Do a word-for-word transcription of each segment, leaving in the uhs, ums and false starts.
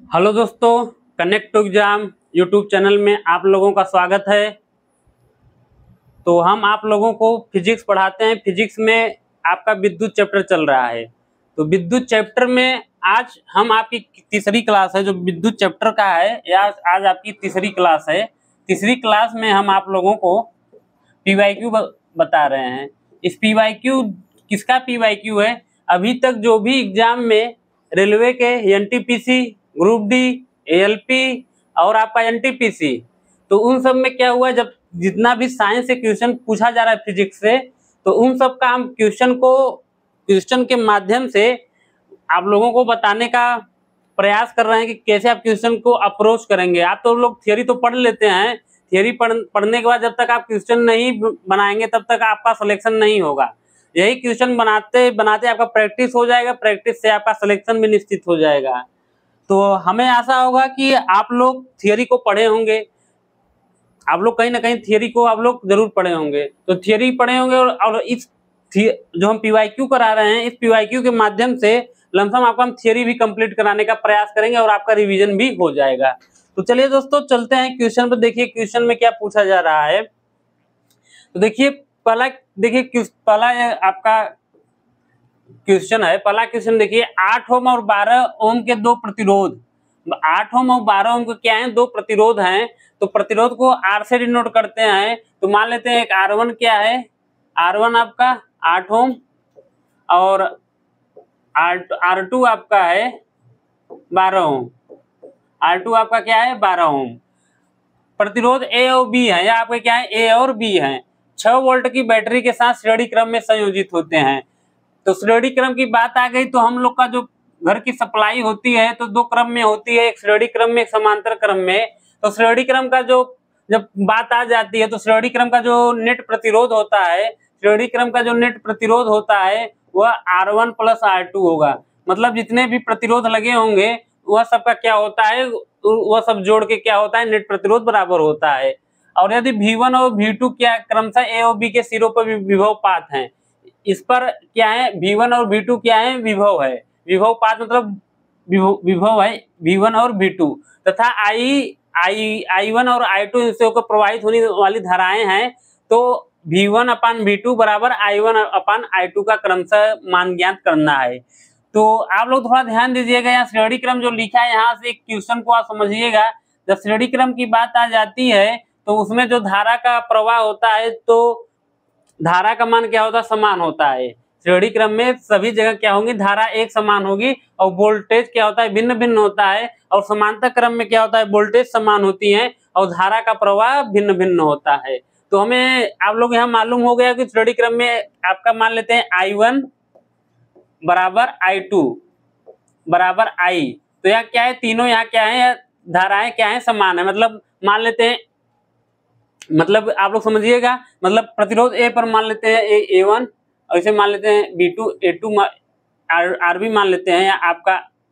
Hello दोस्तों, connect to exam YouTube channel में आप लोगों का स्वागत है। तो हम आप लोगों को फिजिक्स पढ़ाते हैं। फिजिक्स में आपका विद्युत चैप्टर चल रहा है। तो विद्युत चैप्टर में आज हम आपकी तीसरी क्लास है जो विद्युत चैप्टर का है। या आज आपकी तीसरी क्लास है। तीसरी क्लास में हम आप लोगों को पी वाई क्यू बता रहे हैं। इस पी वाई क्यू किसका पी वाई क्यू है? अभी तक जो भी एग्जाम में रेलवे के N T P C, group D, A L P और आपका एन टी पी सी, तो उन सब में क्या हुआ, जब जितना भी साइंस से क्वेश्चन पूछा जा रहा है फिजिक्स से, तो उन सब का हम क्वेश्चन को क्वेश्चन के माध्यम से आप लोगों को बताने का प्रयास कर रहे हैं कि कैसे आप क्वेश्चन को अप्रोच करेंगे। आप तो लोग थियरी तो पढ़ लेते हैं। थियरी पढ़ पढ़ने के बाद जब तक आप क्वेश्चन नहीं बनाएंगे तब तक आपका सिलेक्शन नहीं होगा। यही क्वेश्चन बनाते बनाते आपका प्रैक्टिस हो जाएगा। प्रैक्टिस से आपका सिलेक्शन भी निश्चित हो जाएगा। तो हमें आशा होगा कि आप लोग थियरी को पढ़े होंगे। आप लोग कहीं ना कहीं थियरी को आप लोग जरूर पढ़े होंगे। तो थियरी पढ़े होंगे और, और इस जो हम पी वाई क्यू करा रहे हैं, इस पी वाई क्यू के माध्यम से लमसम आपको हम थियरी भी कंप्लीट कराने का प्रयास करेंगे और आपका रिवीजन भी हो जाएगा। तो चलिए दोस्तों, चलते हैं क्वेश्चन पर। देखिए क्वेश्चन में क्या पूछा जा रहा है। तो देखिए पहला देखिए पहला आपका क्वेश्चन है। पहला क्वेश्चन देखिए, आठ ओम और बारह ओम के दो प्रतिरोध, आठ ओम और बारह ओम के क्या है, दो प्रतिरोध हैं। तो प्रतिरोध को आर से डिनोट करते हैं। तो मान लेते हैं एक आर वन क्या है, आर वन आपका आठ ओम और आर टू आपका है बारह ओम। आर टू आपका क्या है, बारह ओम। प्रतिरोध ए और बी है, या आपके क्या है, ए और बी है। छह वोल्ट की बैटरी के साथ श्रेणी क्रम में संयोजित होते हैं। तो श्रेणी क्रम की बात आ गई तो हम लोग का जो घर की सप्लाई होती है तो दो क्रम में होती है, एक श्रेणी क्रम में, एक समांतर क्रम में। तो श्रेणी क्रम का जो जब बात आ जाती है तो श्रेणी क्रम का जो नेट प्रतिरोध होता है, श्रेणी क्रम का जो नेट प्रतिरोध होता है वह R one plus R two होगा। मतलब जितने भी प्रतिरोध लगे होंगे वह सबका क्या होता है, वह सब जोड़ के क्या होता है, नेट प्रतिरोध बराबर होता है। और यदि वी वन और वी टू क्या क्रमशः ए और बी के सिरों पर विभव पात हैं, इस पर क्या है, वी वन और वी टू क्या है, विभव है। विभव पात मतलब विभव है वी वन और वी टू, तथा आई आई आई वन और आई टू इससे होकर प्रवाहित होने वाली धाराएं हैं। तो V one upon V two बराबर I one upon I to का क्रमशः मान ज्ञात करना है। तो आप लोग थोड़ा ध्यान दीजिएगा, यहाँ श्रेणी क्रम जो लिखा है, यहाँ से एक क्वेश्चन को आप समझिएगा। जब श्रेणी क्रम की बात आ जाती है तो उसमें जो धारा का प्रवाह होता है, तो धारा का मान क्या होता है, समान होता है। श्रेणी क्रम में सभी जगह क्या होंगी, धारा एक समान होगी और वोल्टेज क्या होता है, भिन्न भिन्न होता है। और समांतर क्रम में क्या होता है, वोल्टेज समान होती है और धारा का प्रवाह भिन्न भिन्न होता है। तो हमें आप लोग यहाँ मालूम हो गया कि श्रेणी क्रम में आपका मान लेते हैं आई वन बराबर आई टू बराबर आई। तो यहाँ क्या है, तीनों यहाँ क्या है, धाराएं क्या है, समान है। मतलब मान लेते हैं, मतलब आप लोग समझिएगा, मतलब प्रतिरोध ए पर मान लेते हैं ए ए वन, और इसे मान लेते हैं B two A two, R R B मान लेते हैं, या आपका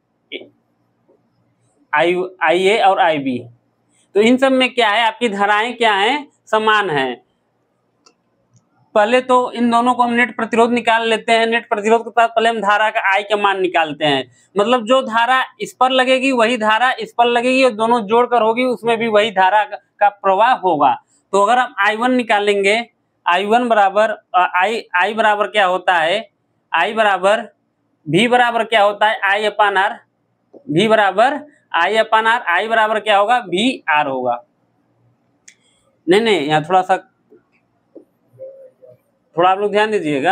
आई आई ए और आई बी। तो इन सब में क्या है, आपकी धाराएं क्या हैं, समान हैं। पहले तो इन दोनों को हम नेट प्रतिरोध निकाल लेते हैं। नेट प्रतिरोध के साथ पहले हम धारा का आई का मान निकालते हैं। मतलब जो धारा इस पर लगेगी वही धारा इस पर लगेगी, और दोनों जोड़कर होगी, उसमें भी वही धारा का प्रवाह होगा। तो अगर हम आई वन निकालेंगे, आई वन बराबर आई आई बराबर क्या होता है, आई बराबर भी बराबर क्या होता है, आई अपान आर। भी बराबर आई अपान आर, आई बराबर क्या होगा, भी आर होगा। नहीं नहीं यहाँ थोड़ा सा थोड़ा आप लोग ध्यान दीजिएगा।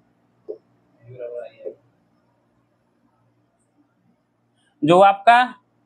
जो आपका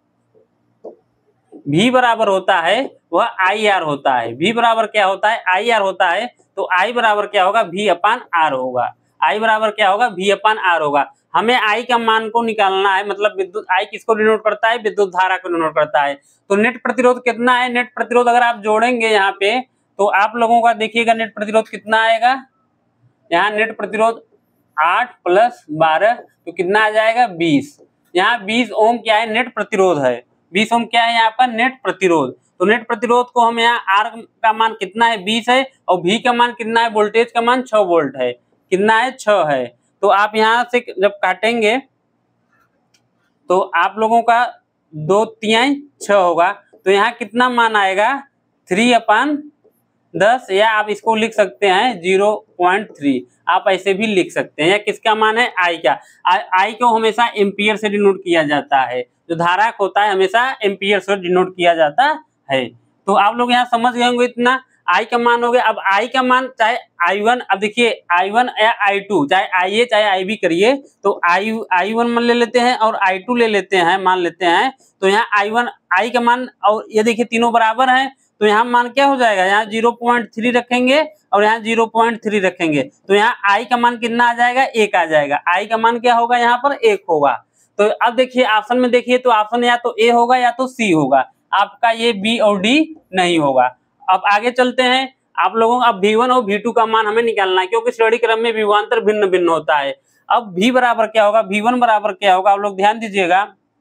V बराबर होता है वह आई आर होता है। V बराबर क्या होता है, आई आर होता है। तो I बराबर क्या होगा, V अपान आर होगा। I बराबर क्या होगा, V अपान आर होगा। हमें I का मान को निकालना है। मतलब विद्युत I किसको डिनोट करता है, विद्युत धारा को डिनोट करता है। तो नेट प्रतिरोध कितना है, नेट प्रतिरोध अगर आप जोड़ेंगे यहाँ पे तो आप लोगों का देखिएगा नेट प्रतिरोध कितना आएगा। यहाँ नेट प्रतिरोध आठ प्लस बारह तो कितना आ जाएगा, बीस। यहाँ बीस ओम क्या है, नेट प्रतिरोध है। बीस ओम क्या है यहाँ पर, नेट प्रतिरोध। तो नेट प्रतिरोध को हम यहाँ आर का मान कितना है, बीस है, और भी का मान कितना है, वोल्टेज का मान छह वोल्ट है। कितना है, छह है। तो आप यहाँ से जब काटेंगे तो आप लोगों का दो तिहाई छः होगा, तो यहाँ कितना मान आएगा थ्री अपान दस, या आप इसको लिख सकते हैं जीरो पॉइंट थ्री, आप ऐसे भी लिख सकते हैं। या किसका मान है आई का, आई को हमेशा एम्पियर से डिनोट किया जाता है, जो धारक होता है हमेशा एम्पियर से डिनोट किया जाता है। तो आप लोग यहाँ समझ गए होंगे इतना, आई का मान हो गया। अब आई का मान चाहे आई वन, अब देखिए आई वन या आई टू, चाहे आई ए चाहे आई बी करिए, तो आई आई वन मान ले लेते हैं और आई टू ले लेते हैं, मान लेते हैं। तो यहाँ आई वन आई का मान, और ये देखिए तीनों बराबर हैं, तो यहाँ मान क्या हो जाएगा, यहाँ जीरो पॉइंट थ्री रखेंगे और यहाँ जीरो पॉइंट थ्री रखेंगे, तो यहाँ आई का मान कितना आ जाएगा, एक आ जाएगा। आई का मान क्या होगा, यहाँ पर एक होगा। तो अब देखिए ऑप्शन में देखिए, तो ऑप्शन या तो ए होगा या तो सी होगा, आपका ये बी और डी नहीं होगा। अब आगे चलते हैं, आप लोगों का अब वी वन और वी टू का मान हमें निकालना है, क्योंकि श्रेणी क्रम में विभवांतर भिन्न भिन्न होता है। अब v बराबर क्या होगा, वी वन बराबर क्या होगा, आप लोग ध्यान दीजिएगा।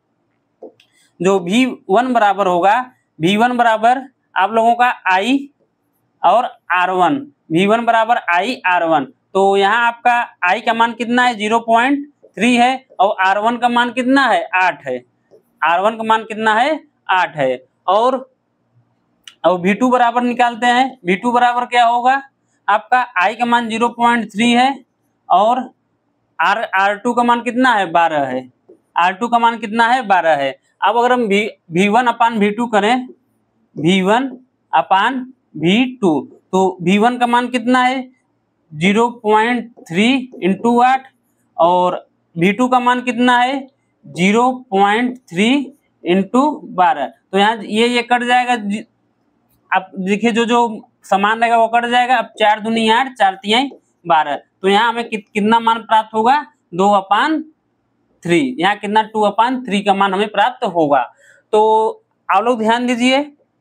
जो वी वन बराबर होगा, वी वन बराबर आप लोगों का I और आर वन, वी वन बराबर I आर वन। तो यहाँ आपका I का मान कितना है, जीरो पॉइंट थ्री है, और आर वन का मान कितना है, आठ है। आर वन का मान कितना है, आठ है। और और वी टू बराबर निकालते हैं, वी टू बराबर क्या होगा, आपका I का मान जीरो पॉइंट थ्री है और R आर टू का मान कितना है, बारह है। आर टू का मान कितना है, बारह है। अब अगर हम V V one upon V two करें, V one upon V two, तो वी वन का मान कितना है, जीरो पॉइंट थ्री इंटू आठ, और वी टू का मान कितना है, जीरो पॉइंट थ्री इंटू बारह। तो यहाँ ये ये कट जाएगा, अब देखिए जो जो समान रहेगा वो कट जाएगा। अब चार दूनी आठ, चार तिहाई बारह, तो यहाँ हमें कि, कितना मान प्राप्त होगा, दो अपान थ्री। यहाँ कितना, टू अपान थ्री का मान हमें प्राप्त होगा। तो आप लोग ध्यान दीजिए,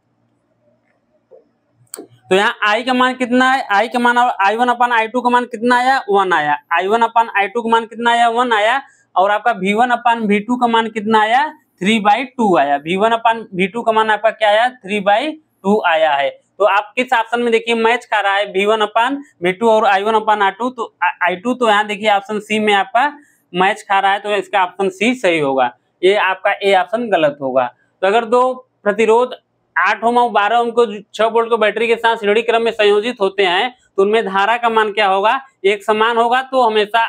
तो यहाँ आई का मान कितना है, आई का मान आई वन अपान आई टू का मान कितना आया, वन आया। आई वन अपान आई टू का मान कितना आया, वन आया। और आपका V one upon V two का मान कितना आया, थ्री बाई टू आया। V one upon V two का मान आपका क्या आया, थ्री बाई टू आया है। तो आप किस ऑप्शन में देखिए मैच खा रहा है, V one upon V two और I one upon I to, तो आई टू, तो यहाँ देखिए ऑप्शन सी में आपका मैच खा रहा है, तो इसका ऑप्शन सी सही होगा। ये आपका ए ऑप्शन गलत होगा। तो अगर दो प्रतिरोध आठ ओम और बारह ओम को छह वोल्ट को बैटरी के साथ श्रेणी क्रम में संयोजित होते हैं, तो उनमें धारा का मान क्या होगा, एक समान होगा। तो हमेशा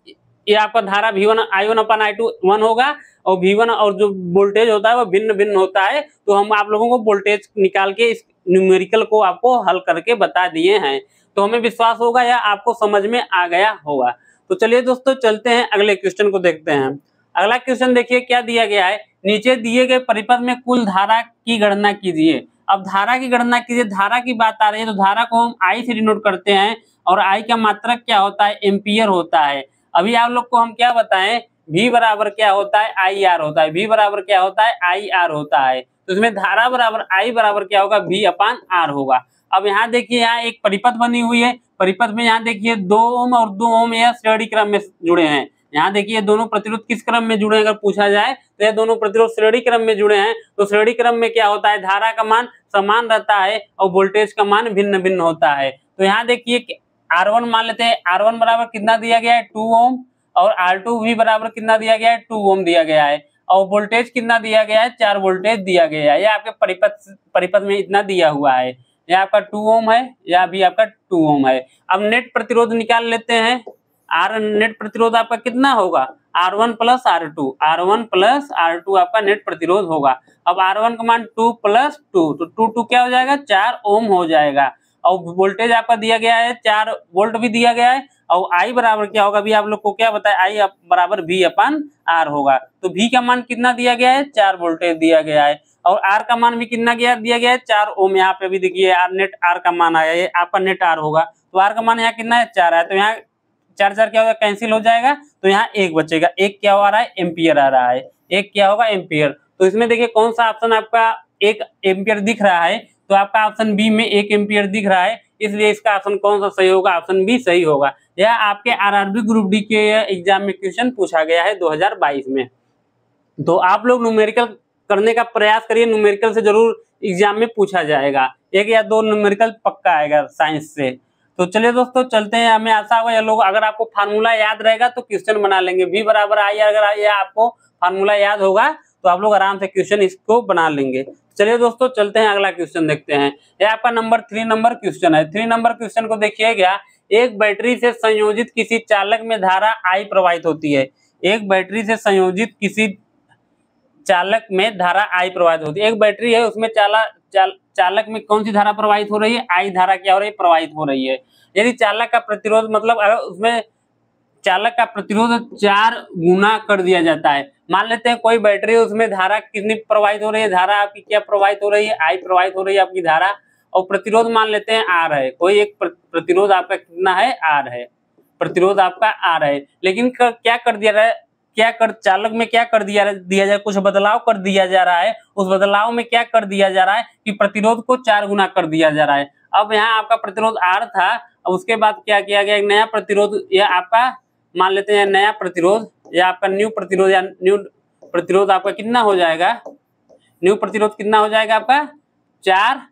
ये आपका धारा V one I one upon I two one होगा, और वी वन और जो वोल्टेज होता है वो भिन्न भिन्न होता है। तो हम आप लोगों को वोल्टेज निकाल के इस न्यूमेरिकल को आपको हल करके बता दिए हैं, तो हमें विश्वास होगा या आपको समझ में आ गया होगा। तो चलिए दोस्तों चलते हैं अगले क्वेश्चन को देखते हैं। अगला क्वेश्चन देखिए क्या दिया गया है, नीचे दिए गए परिपथ में कुल धारा की गणना कीजिए। अब धारा की गणना कीजिए, धारा की बात आ रही है, तो धारा को हम आई से डिनोट करते हैं, और आई का मात्रक क्या होता है, एम्पियर होता है। अभी आप लोग को हम क्या बताएं, V बराबर क्या होता है, आई आर होता है। V बराबर क्या होता है, आई आर होता है। तो इसमें धारा बराबर I बराबर क्या होगा, V अपान आर होगा। अब यहाँ देखिए, यहाँ एक परिपथ बनी हुई है, परिपथ में यहाँ देखिए दो ओम और दो ओम यह श्रेणी क्रम में जुड़े हैं। यहाँ देखिए दोनों प्रतिरोध किस क्रम में जुड़े हैं, अगर पूछा जाए तो ये दोनों प्रतिरोध श्रेणी क्रम में जुड़े हैं। तो श्रेणी क्रम में क्या होता है, धारा का मान समान रहता है और वोल्टेज का मान भिन्न भिन्न होता है। तो यहाँ देखिए आर वन मान लेते हैं, आर वन बराबर कितना दिया गया है, टू ओम, और आर टू वी बराबर कितना दिया गया है, टू ओम दिया गया है, और वोल्टेज कितना दिया गया है, चार वोल्टेज दिया गया है। यह आपके परिपथ परिपथ में इतना दिया हुआ है, यह आपका टू ओम है, या भी आपका टू ओम है। अब नेट प्रतिरोध निकाल लेते हैं, आर नेट प्रतिरोध आपका कितना होगा, R one plus R two, R one plus R two आपका नेट प्रतिरोध होगा। अब आर वन का मान टू प्लस टू, तो टू टू क्या हो जाएगा, चार ओम हो जाएगा। और वोल्टेज आपका दिया गया है, चार वोल्ट भी दिया गया है। और आई बराबर क्या होगा, भी आप लोग को क्या बताया, आई बराबर वी अपान आर होगा। तो वी का मान कितना दिया गया है, चार वोल्टेज दिया गया है, और आर का मान भी कितना गया दिया गया है, चार ओम। यहाँ पे भी देखिए आर नेट आर का मान आया, ये आपका नेट आर होगा। तो आर का मान यहाँ कितना है, चार है। तो यहाँ चार चार क्या होगा, कैंसिल हो जाएगा, तो यहाँ एक बचेगा। एक क्या आ रहा है, एम्पियर आ रहा है, एक क्या होगा, एम्पियर। तो इसमें देखिए कौन सा ऑप्शन आपका एक एम्पियर दिख रहा है, तो आपका ऑप्शन बी में एक एम्पियर दिख रहा है, इसलिए इसका ऑप्शन कौन सा सही होगा, ऑप्शन बी सही होगा। यह आपके आरआरबी ग्रुप डी के एग्जाम में क्वेश्चन पूछा गया है दो हज़ार बाईस में। तो आप लोग न्यूमेरिकल करने का प्रयास करिए, न्यूमेरिकल से जरूर एग्जाम में पूछा जाएगा, एक या दो न्यूमेरिकल पक्का आएगा साइंस से। तो चलिए दोस्तों चलते हैं, हमें आशा होगा ये लोग, अगर आपको फार्मूला याद रहेगा तो क्वेश्चन बना लेंगे। वी बराबर आई, अगर ये आपको फार्मूला याद होगा तो आप लोग आराम से क्वेश्चन इसको बना लेंगे। चलिए दोस्तों चलते हैं, अगला क्वेश्चन देखते हैं। ये आपका नंबर थ्री नंबर क्वेश्चन है। थ्री नंबर क्वेश्चन को देखिएगा, एक बैटरी से संयोजित किसी चालक में धारा आई प्रवाहित होती है। एक बैटरी से संयोजित किसी चालक में धारा आई प्रवाहित होती है। एक बैटरी है, उसमें चाला चाल, चालक में कौन सी धारा प्रवाहित हो रही है? आई धारा क्या हो रही है? प्रवाहित हो रही है। यदि चालक का प्रतिरोध, मतलब अगर उसमें चालक का प्रतिरोध चार गुना कर दिया जाता है। मान लेते हैं कोई बैटरी है, उसमें धारा कितनी प्रवाहित हो रही है? धारा आपकी क्या प्रवाहित हो रही है? आई प्रवाहित हो रही है आपकी धारा। और प्रतिरोध मान लेते हैं आर है, कोई एक प्रतिरोध आपका कितना है? आर है, प्रतिरोध आपका आर है। लेकिन कर, क्या कर दिया रहा है, क्या कर चालक में क्या कर दिया दिया जाए? कुछ बदलाव कर दिया जा रहा है। उस बदलाव में क्या कर दिया जा रहा है कि प्रतिरोध को चार गुना कर दिया जा रहा है। अब यहाँ आपका प्रतिरोध आर था, अब उसके बाद क्या किया गया? एक नया प्रतिरोध, यह आपका मान लेते हैं नया प्रतिरोध, या आपका न्यू प्रतिरोध, या न्यू प्रतिरोध आपका कितना हो जाएगा? न्यू प्रतिरोध कितना हो जाएगा आपका? चार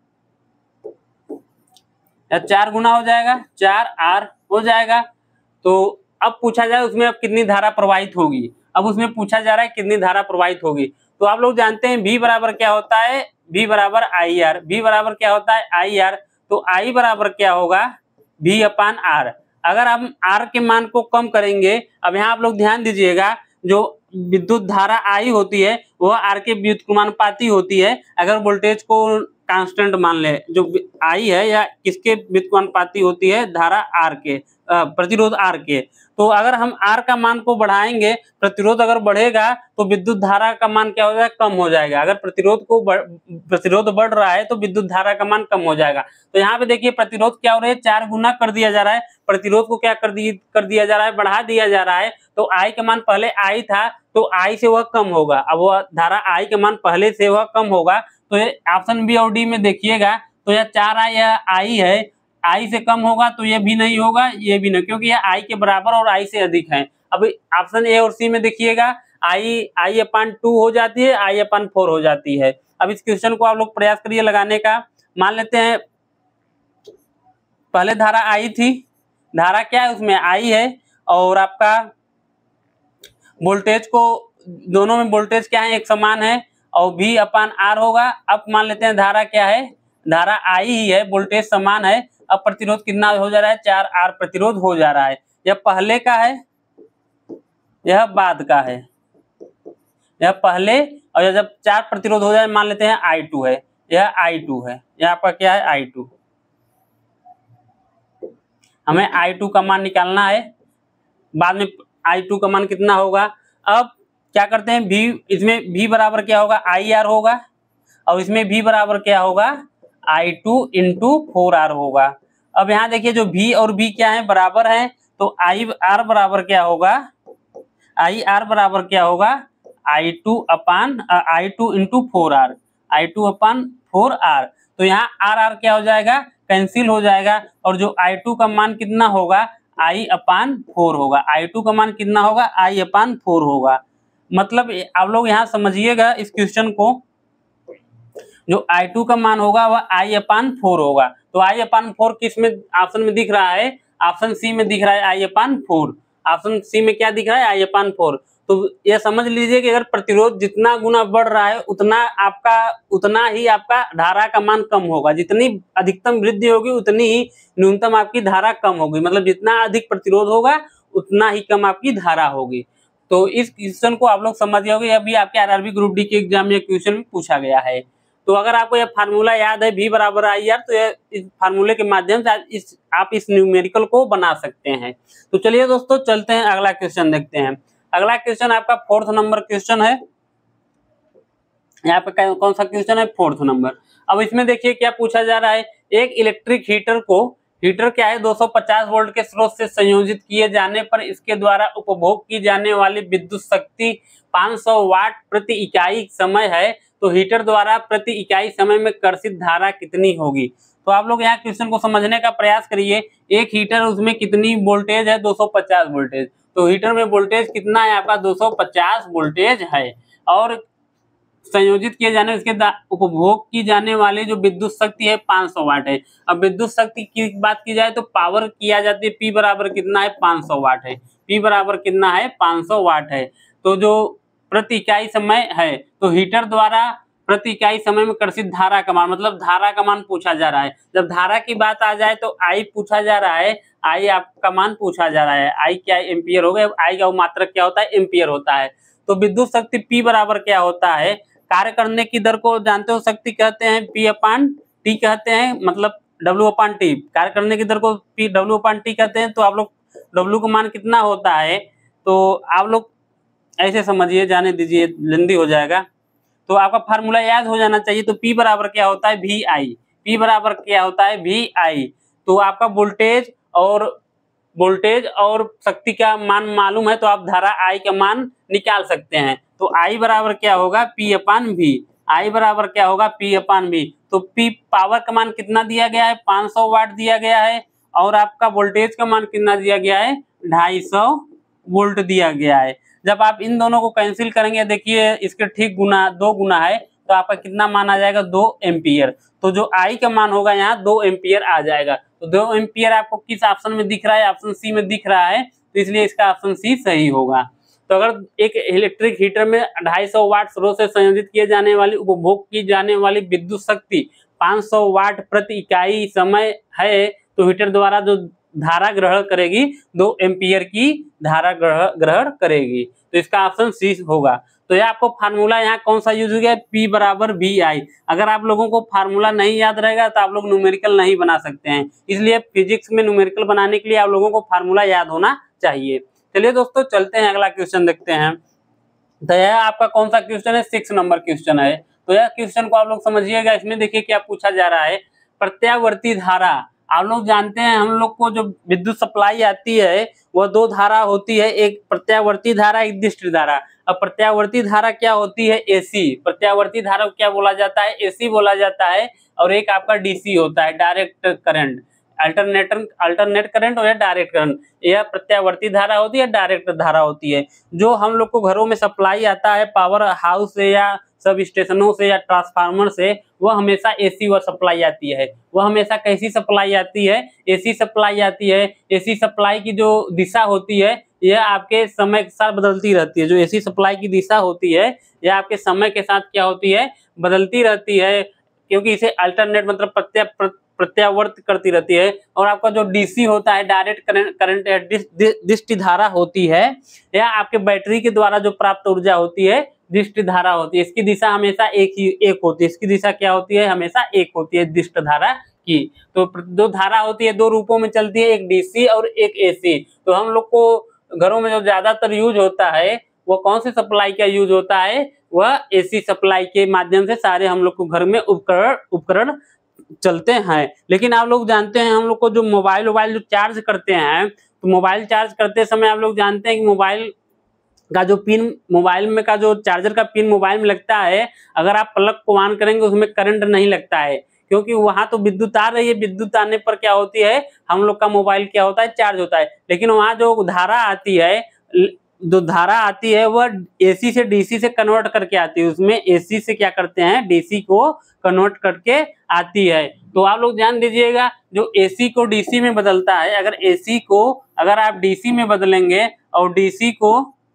या चार गुना हो जाएगा, चार आर हो जाएगा। तो अब पूछा जाए उसमें अब कितनी धारा प्रवाहित होगी। अब उसमें पूछा जा रहा है कितनी धारा प्रवाहित होगी। तो आप लोग जानते हैं V बराबर क्या होता है? V बराबर आई आर। V बराबर क्या होता है? I R. तो I बराबर क्या होगा? V upon R. अगर हम R के मान को कम करेंगे, अब यहाँ आप लोग ध्यान दीजिएगा, जो विद्युत धारा I होती है वह R के व्युत्क्रमानुपाती होती है। अगर वोल्टेज को कांस्टेंट मान ले, जो I है या किसके व्युत्क्रमानुपाती होती है? धारा R के, प्रतिरोध R के। तो अगर हम R का मान को बढ़ाएंगे, प्रतिरोध अगर बढ़ेगा तो विद्युत धारा का मान क्या हो जाएगा? कम हो जाएगा। अगर प्रतिरोध को प्रतिरोध बढ़ रहा है तो विद्युत धारा का मान कम हो जाएगा। तो यहाँ पे देखिए प्रतिरोध क्या हो रहा है? चार गुना कर दिया जा रहा है। प्रतिरोध को क्या कर दी कर दिया जा रहा है? बढ़ा दिया जा रहा है। तो I का मान पहले I था, तो I से वह कम होगा। अब वह धारा I के मान पहले से वह कम होगा। तो ये ऑप्शन बी और डी में देखिएगा, तो यह चार आई या आई है, आई से कम होगा तो ये भी नहीं होगा, ये भी नहीं, क्योंकि यह आई के बराबर और आई से अधिक है। अब ऑप्शन ए और सी में देखिएगा, आई आई अपान टू हो जाती है, आई अपान फोर हो जाती है। अब इस क्वेश्चन को आप लोग प्रयास करिए लगाने का। मान लेते हैं पहले धारा आई थी, धारा क्या है उसमें? आई है, और आपका वोल्टेज को, दोनों में वोल्टेज क्या है? एक समान है, और V अपान आर होगा। अब मान लेते हैं धारा क्या है? धारा आई ही है, वोल्टेज समान है। अब प्रतिरोध कितना हो जा रहा है? चार आर प्रतिरोध हो जा रहा है। यह पहले का है, यह बाद का है। यह पहले, और यह जब चार प्रतिरोध हो जाए, मान लेते हैं आई टू है, यह आई टू है, यह आपका क्या है? I two. हमें आई टू का मान निकालना है, बाद में आई टू का मान कितना होगा। अब क्या करते हैं? V, इसमें V बराबर क्या होगा? आई आर होगा, और इसमें V बराबर क्या होगा? I two into four R होगा। अब यहाँ देखिए जो V और V क्या है? बराबर है, तो आई आर बराबर क्या होगा? आई आर बराबर क्या होगा? I two upon I two into four R, I two upon four R. तो यहाँ आर आर क्या हो जाएगा? कैंसिल हो जाएगा, और जो आई टू का मान कितना होगा? आई अपान फोर होगा। आई टू का मान कितना होगा? आई अपान फोर होगा। मतलब आप लोग यहाँ समझिएगा इस क्वेश्चन को, जो आई टू का मान होगा वह आई अपान फोर होगा। तो आई अपान फोर किस में ऑप्शन में दिख रहा है? ऑप्शन सी में दिख रहा है I upon four. Option C में क्या दिख रहा है? I upon four. तो ये समझ लीजिए कि अगर प्रतिरोध जितना गुना बढ़ रहा है, उतना आपका उतना ही आपका धारा का मान कम होगा। जितनी अधिकतम वृद्धि होगी उतनी ही न्यूनतम आपकी धारा कम होगी। मतलब जितना अधिक प्रतिरोध होगा उतना ही कम आपकी धारा होगी। तो इस क्वेश्चन को आप लोग समझ गए होंगे, अभी आपके आरआरबी ग्रुप डी के एग्जाम में क्वेश्चन में पूछा गया है। तो अगर आपको यह फार्मूला याद है, V बराबर आई आर, तो यह इस फार्मूले के माध्यम से इस आप इस न्यूमेरिकल को बना सकते हैं। तो चलिए दोस्तों चलते हैं, अगला क्वेश्चन देखते हैं। अगला क्वेश्चन आपका फोर्थ नंबर क्वेश्चन है। यहाँ पे कौन सा क्वेश्चन है? Fourth number. अब इसमें देखिए क्या पूछा जा रहा है। एक इलेक्ट्रिक हीटर को, हीटर क्या है? दो सौ पचास वोल्ट के स्रोत से संयोजित किए जाने पर इसके द्वारा उपभोग की जाने वाली विद्युत शक्ति पाँच सौ वाट प्रति इकाई समय है। तो हीटर द्वारा प्रति इकाई समय में कर्षित धारा कितनी होगी? तो आप लोग यहाँ क्वेश्चन को समझने का प्रयास करिए। एक हीटर, उसमें कितनी वोल्टेज है? दो सौ पचास वोल्टेज। तो हीटर में वोल्टेज कितना है आपका? दो सौ पचास वोल्टेज है, और संयोजित किए जाने इसके उपभोग की जाने वाली जो विद्युत शक्ति है पाँच सौ वाट है। अब विद्युत शक्ति की बात की जाए तो पावर किया जाती है, P बराबर कितना है? पाँच सौ वाट है। P बराबर कितना है? पाँच सौ वाट है। तो जो प्रति इकाई समय है। तो हीटर द्वारा प्रति इकाई समय में कर्षित धारा का मान, मतलब धारा का मान पूछा जा रहा है। जब धारा की बात आ जाए तो आई पूछा जा रहा है, आई आपका मान पूछा जा रहा है। आई क्या एम्पियर हो गया, आई का मात्रक क्या होता है, एम्पियर होता है। तो विद्युत शक्ति P बराबर क्या होता है, कार्य करने की दर को जानते हो, शक्ति कहते हैं P अपान टी कहते हैं, मतलब W अपान टी। कार्य करने की दर को P W अपान टी कहते हैं। तो आप लोग W का मान कितना होता है, तो आप लोग ऐसे समझिए, जाने दीजिए, लंबी हो जाएगा। तो आपका फार्मूला याद हो जाना चाहिए। तो P बराबर क्या होता है, वी आई। P बराबर क्या होता है, वी आई। तो आपका वोल्टेज और वोल्टेज और शक्ति का मान मालूम है, तो आप धारा I का मान निकाल सकते हैं। तो I बराबर क्या होगा, P अपान वी। I बराबर क्या होगा, P अपान वी। तो P पावर का मान कितना दिया गया है, पाँच सौ वाट दिया गया है, और आपका वोल्टेज का मान कितना दिया गया है, ढाई सौ वोल्ट दिया गया है। जब आप इन दोनों को कैंसिल करेंगे, देखिए इसके ठीक गुना दो गुना है, तो आपका कितना मान आ जाएगा, दो एम्पियर। तो जो आई का मान होगा यहाँ दो एम्पियर आ जाएगा। तो दो एम्पियर आपको किस ऑप्शन में दिख रहा है, ऑप्शन सी में दिख रहा है, तो इसलिए इसका ऑप्शन सी सही होगा। तो अगर एक इलेक्ट्रिक हीटर में ढाई सौ वाट स्रोत से संयोजित किए जाने वाली उपभोग की जाने वाली विद्युत शक्ति पाँच सौ वाट प्रति इकाई समय है, तो हीटर द्वारा जो धारा ग्रहण करेगी दो एम्पियर की धारा ग्रहण करेगी। तो इसका ऑप्शन सी होगा। तो यह आपको फार्मूला यहाँ कौन सा यूज हो गया, P बराबर वी आई। अगर आप लोगों को फार्मूला नहीं याद रहेगा तो आप लोग न्यूमेरिकल नहीं बना सकते हैं, इसलिए फिजिक्स में न्यूमेरिकल बनाने के लिए आप लोगों को फार्मूला याद होना चाहिए। चलिए दोस्तों, चलते हैं अगला क्वेश्चन देखते हैं। तो यह आपका कौन सा क्वेश्चन है, सिक्स नंबर क्वेश्चन है। तो यह क्वेश्चन को आप लोग समझिएगा। इसमें देखिए क्या पूछा जा रहा है, प्रत्यावर्ती धारा। आप लोग जानते हैं, हम लोग को जो विद्युत सप्लाई आती है वह दो धारा होती है, एक प्रत्यावर्ती धारा, एक दिष्ट धारा। अब प्रत्यावर्ती धारा क्या होती है, एसी। प्रत्यावर्ती धारा को क्या बोला जाता है, एसी बोला जाता है। और एक आपका डीसी होता है, direct current, alternator alternate current और डायरेक्ट करंट। यह प्रत्यावर्ती धारा होती है, डायरेक्ट धारा होती है। जो हम लोग को घरों में सप्लाई आता है पावर हाउस से या सब स्टेशनों से या ट्रांसफार्मर से, वह हमेशा एसी वह सप्लाई आती है। वह हमेशा कैसी सप्लाई आती है, एसी सप्लाई आती है। एसी सप्लाई की जो दिशा होती है यह आपके समय के साथ बदलती रहती है। जो एसी सप्लाई की दिशा होती है यह आपके समय के साथ क्या होती है, बदलती रहती है, क्योंकि इसे अल्टरनेट मतलब प्रत्या प्रत्यावर्त करती रहती है। और आपका जो डीसी होता है, डायरेक्ट करंट करंट या दिष्ट धारा होती है, यह आपके बैटरी के द्वारा जो प्राप्त ऊर्जा होती है दिष्ट धारा होती है। इसकी दिशा हमेशा एक ही एक होती है। इसकी दिशा क्या होती है, हमेशा एक होती है दिष्ट धारा की। तो दो धारा होती है, दो रूपों में चलती है, एक डीसी और एक एसी। तो हम लोग को घरों में जो ज्यादातर यूज होता है वो कौन सी सप्लाई का यूज होता है, वह एसी सप्लाई के माध्यम से सारे हम लोग को घर में उपकरण उपकरण चलते हैं। लेकिन आप लोग जानते हैं, हम लोग को जो मोबाइल मोबाइल जो चार्ज करते हैं, तो मोबाइल चार्ज करते समय आप लोग जानते हैं कि मोबाइल का जो पिन मोबाइल में का जो चार्जर का पिन मोबाइल में लगता है, अगर आप प्लग को ऑन करेंगे उसमें करंट नहीं लगता है, क्योंकि वहां तो विद्युत आ रही है। विद्युत आने पर क्या होती है, हम लोग का मोबाइल क्या होता है, चार्ज होता है। लेकिन वहां जो धारा आती है, जो धारा आती है वह एसी से डीसी से कन्वर्ट करके आती है। उसमें एसी से क्या करते हैं, डीसी को कन्वर्ट करके आती है। तो आप लोग ध्यान दीजिएगा, जो एसी को डीसी में बदलता है, अगर एसी को अगर आप डीसी में बदलेंगे और डीसी को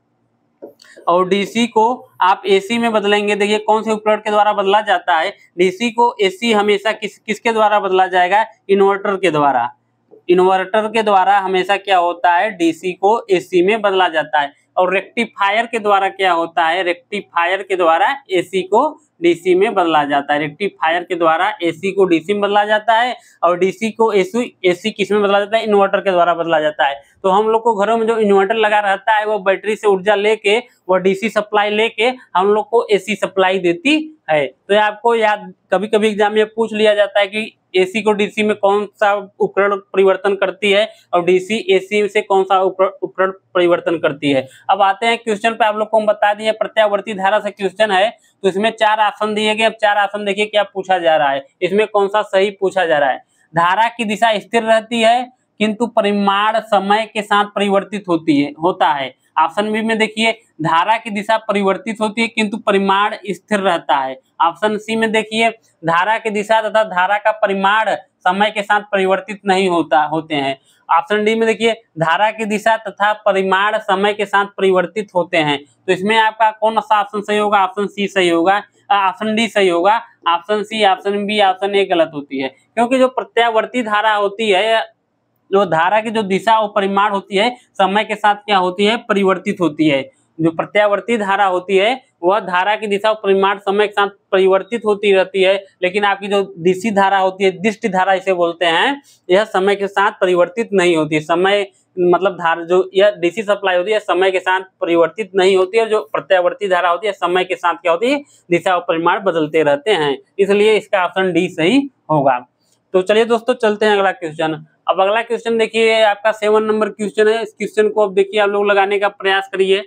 और डीसी को आप एसी में बदलेंगे, देखिए कौन से उपकरण के द्वारा बदला जाता है। डीसी को एसी हमेशा किस किसके द्वारा बदला जाएगा, इन्वर्टर के द्वारा। इन्वर्टर के द्वारा हमेशा क्या होता है, डीसी को एसी में बदला जाता है। और रेक्टिफायर के द्वारा क्या होता है, रेक्टिफायर के द्वारा एसी को डीसी में बदला जाता है। रेक्टिफायर के द्वारा एसी को डीसी में बदला जाता है, और डीसी को एसी एसी किस में बदला जाता है, इन्वर्टर के द्वारा बदला जाता है। तो हम लोग को घरों में जो इन्वर्टर लगा रहता है, वो बैटरी से ऊर्जा लेके, वो डीसी सप्लाई लेके हम लोग को एसी सप्लाई देती है। तो ये आपको याद, कभी कभी एग्जाम में पूछ लिया जाता है कि एसी को डीसी में कौन सा उपकरण परिवर्तन करती है, और डीसी एसी से कौन सा उपकरण परिवर्तन करती है। अब आते हैं क्वेश्चन पे। आप लोग को हम बता दिए प्रत्यावर्ती धारा से क्वेश्चन है, तो इसमें चार ऑप्शन दिए गए। अब चार ऑप्शन देखिए क्या पूछा जा रहा है, इसमें कौन सा सही पूछा जा रहा है। धारा की दिशा स्थिर रहती है, किंतु परिमाण समय के साथ परिवर्तित होती है होता है। ऑप्शन बी में देखिए धारा की दिशा परिवर्तित होती है किंतु परिमाण स्थिर रहता है। ऑप्शन सी में देखिए धारा की दिशा तथा धारा का परिमाण समय के साथ परिवर्तित नहीं होता होते हैं। ऑप्शन डी में देखिए धारा की दिशा तथा परिमाण समय के साथ परिवर्तित होते हैं। तो इसमें आपका कौन सा ऑप्शन सही होगा? ऑप्शन सी सही होगा, ऑप्शन डी सही होगा। Option C, option B, option A गलत होती है, क्योंकि जो प्रत्यावर्ती धारा होती है, जो धारा की जो दिशा और परिमाण होती है समय के साथ क्या होती है? परिवर्तित होती है। जो प्रत्यावर्ती धारा होती है वह धारा की दिशा और परिमाण समय के साथ परिवर्तित होती रहती है, लेकिन आपकी जो दिशी धारा होती है, दिष्ट धारा इसे बोलते हैं, यह समय के साथ परिवर्तित नहीं होती। समय मतलब धारा जो यह डीसी सप्लाई होती है समय के साथ परिवर्तित नहीं होती है, जो प्रत्यावर्ती धारा होती है समय के साथ क्या होती है? दिशा और परिमाण बदलते रहते हैं, इसलिए इसका ऑप्शन डी सही होगा। तो चलिए दोस्तों चलते हैं अगला क्वेश्चन। अब अगला क्वेश्चन देखिए आपका सेवन नंबर क्वेश्चन है। इस क्वेश्चन को अब देखिए आप लोग लगाने का प्रयास करिए।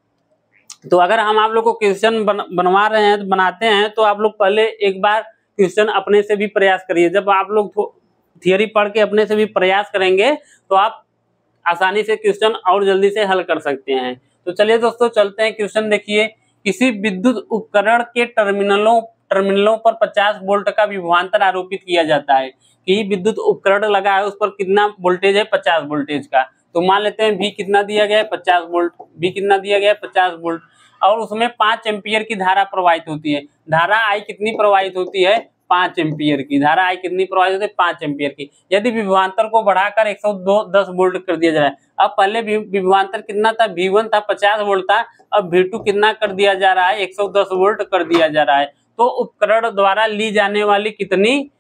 तो अगर हम आप लोग को क्वेश्चन बन, बनवा रहे हैं, तो बनाते हैं, तो आप लोग पहले एक बार क्वेश्चन अपने से भी प्रयास करिए। जब आप लोग थियरी पढ़ के अपने से भी प्रयास करेंगे तो आप आसानी से क्वेश्चन और जल्दी से हल कर सकते हैं। तो चलिए दोस्तों चलते हैं क्वेश्चन देखिए। किसी विद्युत उपकरण के टर्मिनलों टर्मिनलों पर पचास वोल्ट का विभवांतर आरोपित किया जाता है कि विद्युत उपकरण लगा है, उस पर कितना वोल्टेज है? पचास वोल्टेज का। तो मान लेते हैं V कितना दिया गया है? पचास वोल्ट। V कितना दिया गया है? पचास वोल्ट। और उसमें पांच एम्पियर की धारा प्रवाहित होती है। धारा I कितनी प्रवाहित होती है? पांच एम्पियर की। धारा I कितनी प्रवाहित होती है? पांच एम्पियर की। यदि विभवांतर को बढ़ाकर एक सौ दस वोल्ट कर दिया जाए, अब पहले विभवांतर कितना था? V वन था, पचास वोल्ट था, अब V टू कितना कर दिया जा रहा है? एक सौ दस वोल्ट कर दिया जा रहा है। तो उपकरण द्वारा ली जाने वाली कितनी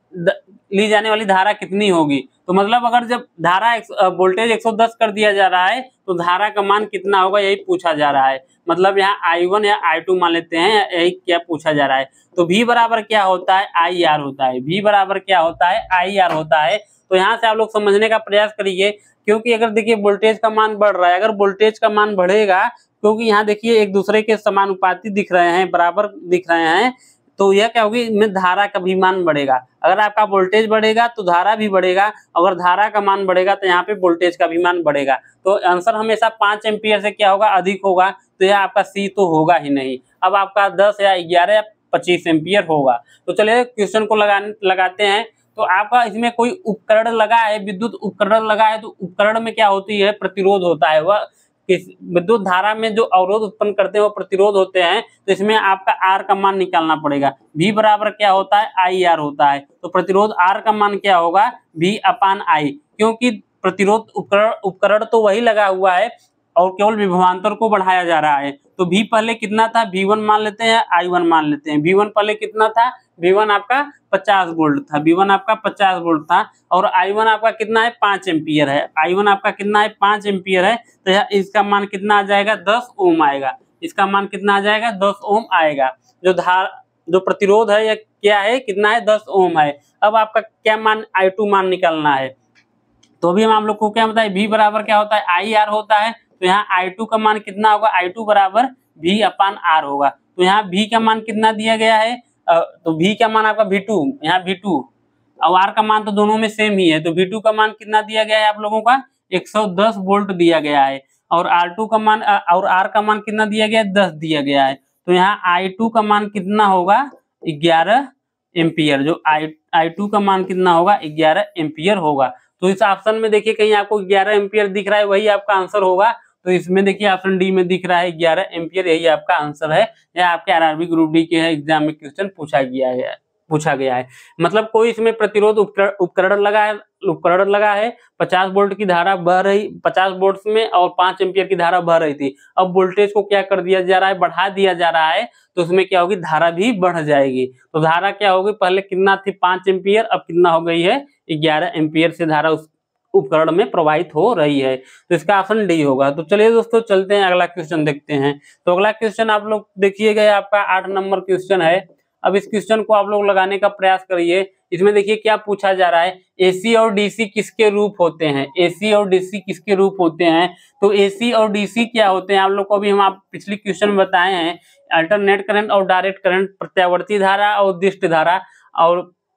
ली जाने वाली धारा कितनी होगी? तो मतलब अगर जब धारा वोल्टेज एक सौ दस कर दिया जा रहा है तो धारा का मान कितना होगा, यही पूछा जा रहा है। मतलब यहाँ आई वन या आई टू मान लेते हैं, यही क्या पूछा जा रहा है। तो V बराबर क्या होता है? आई आर होता है। V बराबर क्या होता है? आई आर होता है। तो यहाँ से आप लोग समझने का प्रयास करिए, क्योंकि अगर देखिए वोल्टेज का मान बढ़ रहा है, अगर वोल्टेज का मान बढ़ेगा, क्योंकि यहाँ देखिए एक दूसरे के समानुपाती दिख रहे हैं, बराबर दिख रहे हैं, तो यह क्या होगी? इनमें धारा का भी मान बढ़ेगा। अगर आपका वोल्टेज बढ़ेगा तो धारा भी बढ़ेगा, अगर धारा का मान बढ़ेगा तो यहाँ पे वोल्टेज का भी मान बढ़ेगा। तो आंसर हमेशा पांच एम्पियर से क्या होगा? अधिक होगा। तो यह आपका सी तो होगा ही नहीं। अब आपका दस या ग्यारह या पच्चीस एम्पियर होगा। तो चलिए क्वेश्चन को लगा लगाते हैं। तो आपका इसमें कोई उपकरण लगा है, विद्युत उपकरण लगा है, तो उपकरण में क्या होती है? प्रतिरोध होता है। वह किस विद्युत धारा में जो अवरोध उत्पन्न करते हैं वो प्रतिरोध होते हैं। तो इसमें आपका आर का मान निकालना पड़ेगा। V बराबर क्या होता है? आई आर होता है। तो प्रतिरोध आर का मान क्या होगा? V अपान आई, क्योंकि प्रतिरोध उपकरण उपकरण तो वही लगा हुआ है और केवल विभवांतर को बढ़ाया जा रहा है। तो V पहले कितना था? V वन मान लेते हैं, आई वन मान लेते हैं। V वन पहले कितना था? V वन आपका पचास वोल्ट था। V वन आपका पचास वोल्ट था और आई वन आपका कितना है? पांच एम्पियर है। आई वन आपका कितना है? पांच एम्पियर है। तो यह इसका मान कितना आ जाएगा? दस ओम आएगा। इसका मान कितना आ जाएगा? दस ओम आएगा। जो धार जो प्रतिरोध है यह क्या है? कितना है? दस ओम है। अब आपका क्या मान? आई टू मान निकालना है। तो अभी हम आप लोग को क्या बताए? V बराबर क्या होता है? आई आर होता है। तो यहाँ आई टू का मान कितना होगा? आई टू बराबर V अपान आर होगा। तो यहाँ V का मान कितना दिया गया है? तो V का मान आपका V टू, यहाँ V टू और R का मान तो दोनों में सेम ही है। तो V टू का मान कितना दिया गया है आप लोगों का? एक सौ दस वोल्ट दिया गया है। और आर टू का मान और R का मान कितना दिया गया है? दस दिया गया है। तो यहाँ आई टू का मान कितना होगा? ग्यारह एम्पियर। जो आई आई टू का मान कितना होगा? ग्यारह एम्पियर होगा। तो इस ऑप्शन में देखिए कहीं आपको ग्यारह एम्पियर दिख रहा है, वही आपका आंसर होगा। तो इसमें देखिए ऑप्शन डी में दिख रहा है ग्यारह एम्पियर, यही आपका आंसर है। यह आपके आरआरबी ग्रुप डी के एग्जाम में क्वेश्चन पूछा गया है पूछा गया है मतलब कोई इसमें प्रतिरोध उपकरण लगा है उपकरण लगा है पचास वोल्ट की धारा बह रही पचास वोल्ट में और पांच एम्पियर की धारा बह रही थी। अब वोल्टेज को क्या कर दिया जा रहा है? बढ़ा दिया जा रहा है। तो उसमें क्या होगी? धारा भी बढ़ जाएगी। तो धारा क्या होगी? पहले कितना थी? पांच एम्पियर, अब कितना हो गई है? ग्यारह एम्पियर से धारा उस उपकरण में प्रवाहित हो रही है। तो इसका ऑप्शन डी होगा। तो चलिए दोस्तों चलते हैं अगला क्वेश्चन देखते हैं। तो अगला क्वेश्चन आप लोग देखिएगा, आपका आठ नंबर क्वेश्चन है। अब इस क्वेश्चन को आप लोग लगाने का प्रयास करिए। इसमें देखिए क्या पूछा जा रहा है? एसी और डीसी किसके रूप होते हैं? एसी और डीसी किसके रूप होते हैं? तो एसी और डीसी क्या होते हैं? आप लोग को अभी हम आप पिछली क्वेश्चन में बताए हैं। अल्टरनेट करंट और डायरेक्ट करंट, प्रत्यावर्ती धारा और दिष्ट धारा। और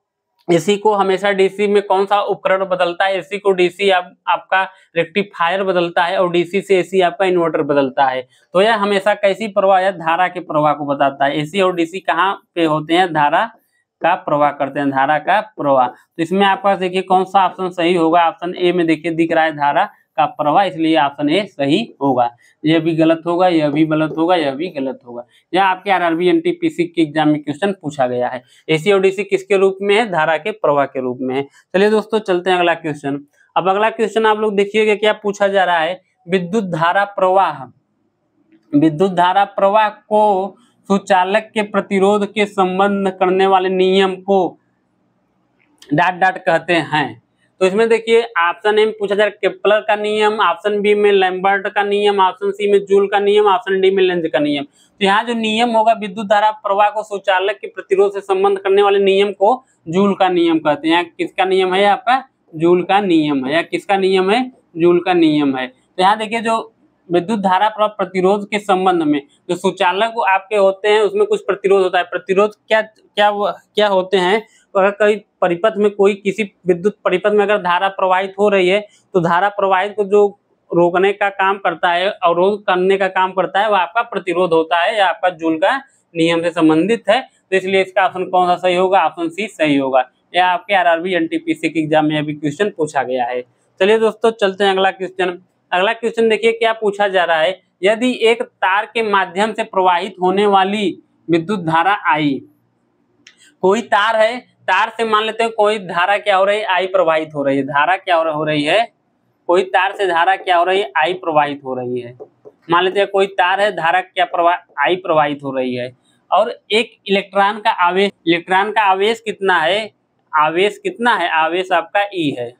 एसी को हमेशा डीसी में कौन सा उपकरण बदलता है? एसी को डीसी आप, आपका रेक्टिफायर बदलता है और डीसी से एसी आपका इन्वर्टर बदलता है। तो यह हमेशा कैसी प्रवाह है? धारा के प्रवाह को बताता है। एसी और डीसी कहाँ पे होते हैं? धारा का प्रवाह करते हैं, धारा का प्रवाह। तो इसमें आपका देखिए कौन सा ऑप्शन सही होगा? ऑप्शन ए में देखिए दिख रहा है धारा का प्रवाह, इसलिए ऑप्शन ए सही होगा। यह भी गलत होगा, यह भी गलत होगा, यह भी गलत होगा। यह आपके आरआरबी एनटीपीसी के एग्जाम में क्वेश्चन पूछा गया है। एसी और डीसी किसके रूप में है? धारा के प्रवाह के रूप में है। चलिए दोस्तों चलते हैं अगला क्वेश्चन। अब अगला क्वेश्चन आप लोग देखिएगा क्या पूछा जा रहा है? विद्युत धारा प्रवाह, विद्युत धारा प्रवाह को सुचालक के प्रतिरोध के संबंध करने वाले नियम को डाट डाट कहते हैं। तो इसमें देखिए ऑप्शन ए में पूछा जा रहा है केपलर का नियम, ऑप्शन बी में लैम्बर्ट का नियम, ऑप्शन सी में जूल का नियम, ऑप्शन डी में लेंज का नियम। तो यहाँ जो नियम होगा विद्युत धारा प्रवाह को सुचालक के प्रतिरोध से संबंध करने वाले नियम को जूल का नियम कहते हैं। किसका नियम है? आपका जूल का नियम है। या किसका नियम है? जूल का नियम है। तो यहाँ देखिए जो विद्युत धारा प्रवाह प्रतिरोध के संबंध में जो सुचालक आपके होते हैं उसमें कुछ प्रतिरोध होता है। प्रतिरोध क्या क्या क्या होते हैं? अगर कई परिपथ में कोई किसी विद्युत परिपथ में अगर धारा प्रवाहित हो रही है तो धारा प्रवाहित को जो रोकने का काम करता है, अवरोध करने का काम करता है, वह आपका प्रतिरोध होता है या आपका जूल का नियम से संबंधित है। तो इसलिए इसका ऑप्शन कौन सा सही होगा? ऑप्शन सी सही होगा। यह आपके आरआरबी एनटीपीसी के एग्जाम में अभी क्वेश्चन पूछा गया है। चलिए दोस्तों चलते हैं अगला क्वेश्चन। अगला क्वेश्चन देखिए क्या पूछा जा रहा है? यदि एक तार के माध्यम से प्रवाहित होने वाली विद्युत धारा आई, कोई तार है, तार से मान लेते हैं कोई धारा क्या हो रही है? आई प्रवाहित हो रही है। धारा क्या हो रही है? कोई तार से धारा क्या हो रही है? आई प्रवाहित हो रही है। मान लेते हैं कोई तार है, धारा क्या प्रवाह आई प्रवाहित हो रही है और एक इलेक्ट्रॉन का आवेश, इलेक्ट्रॉन का आवेश कितना है? आवेश कितना है? आवेश आपका ई है।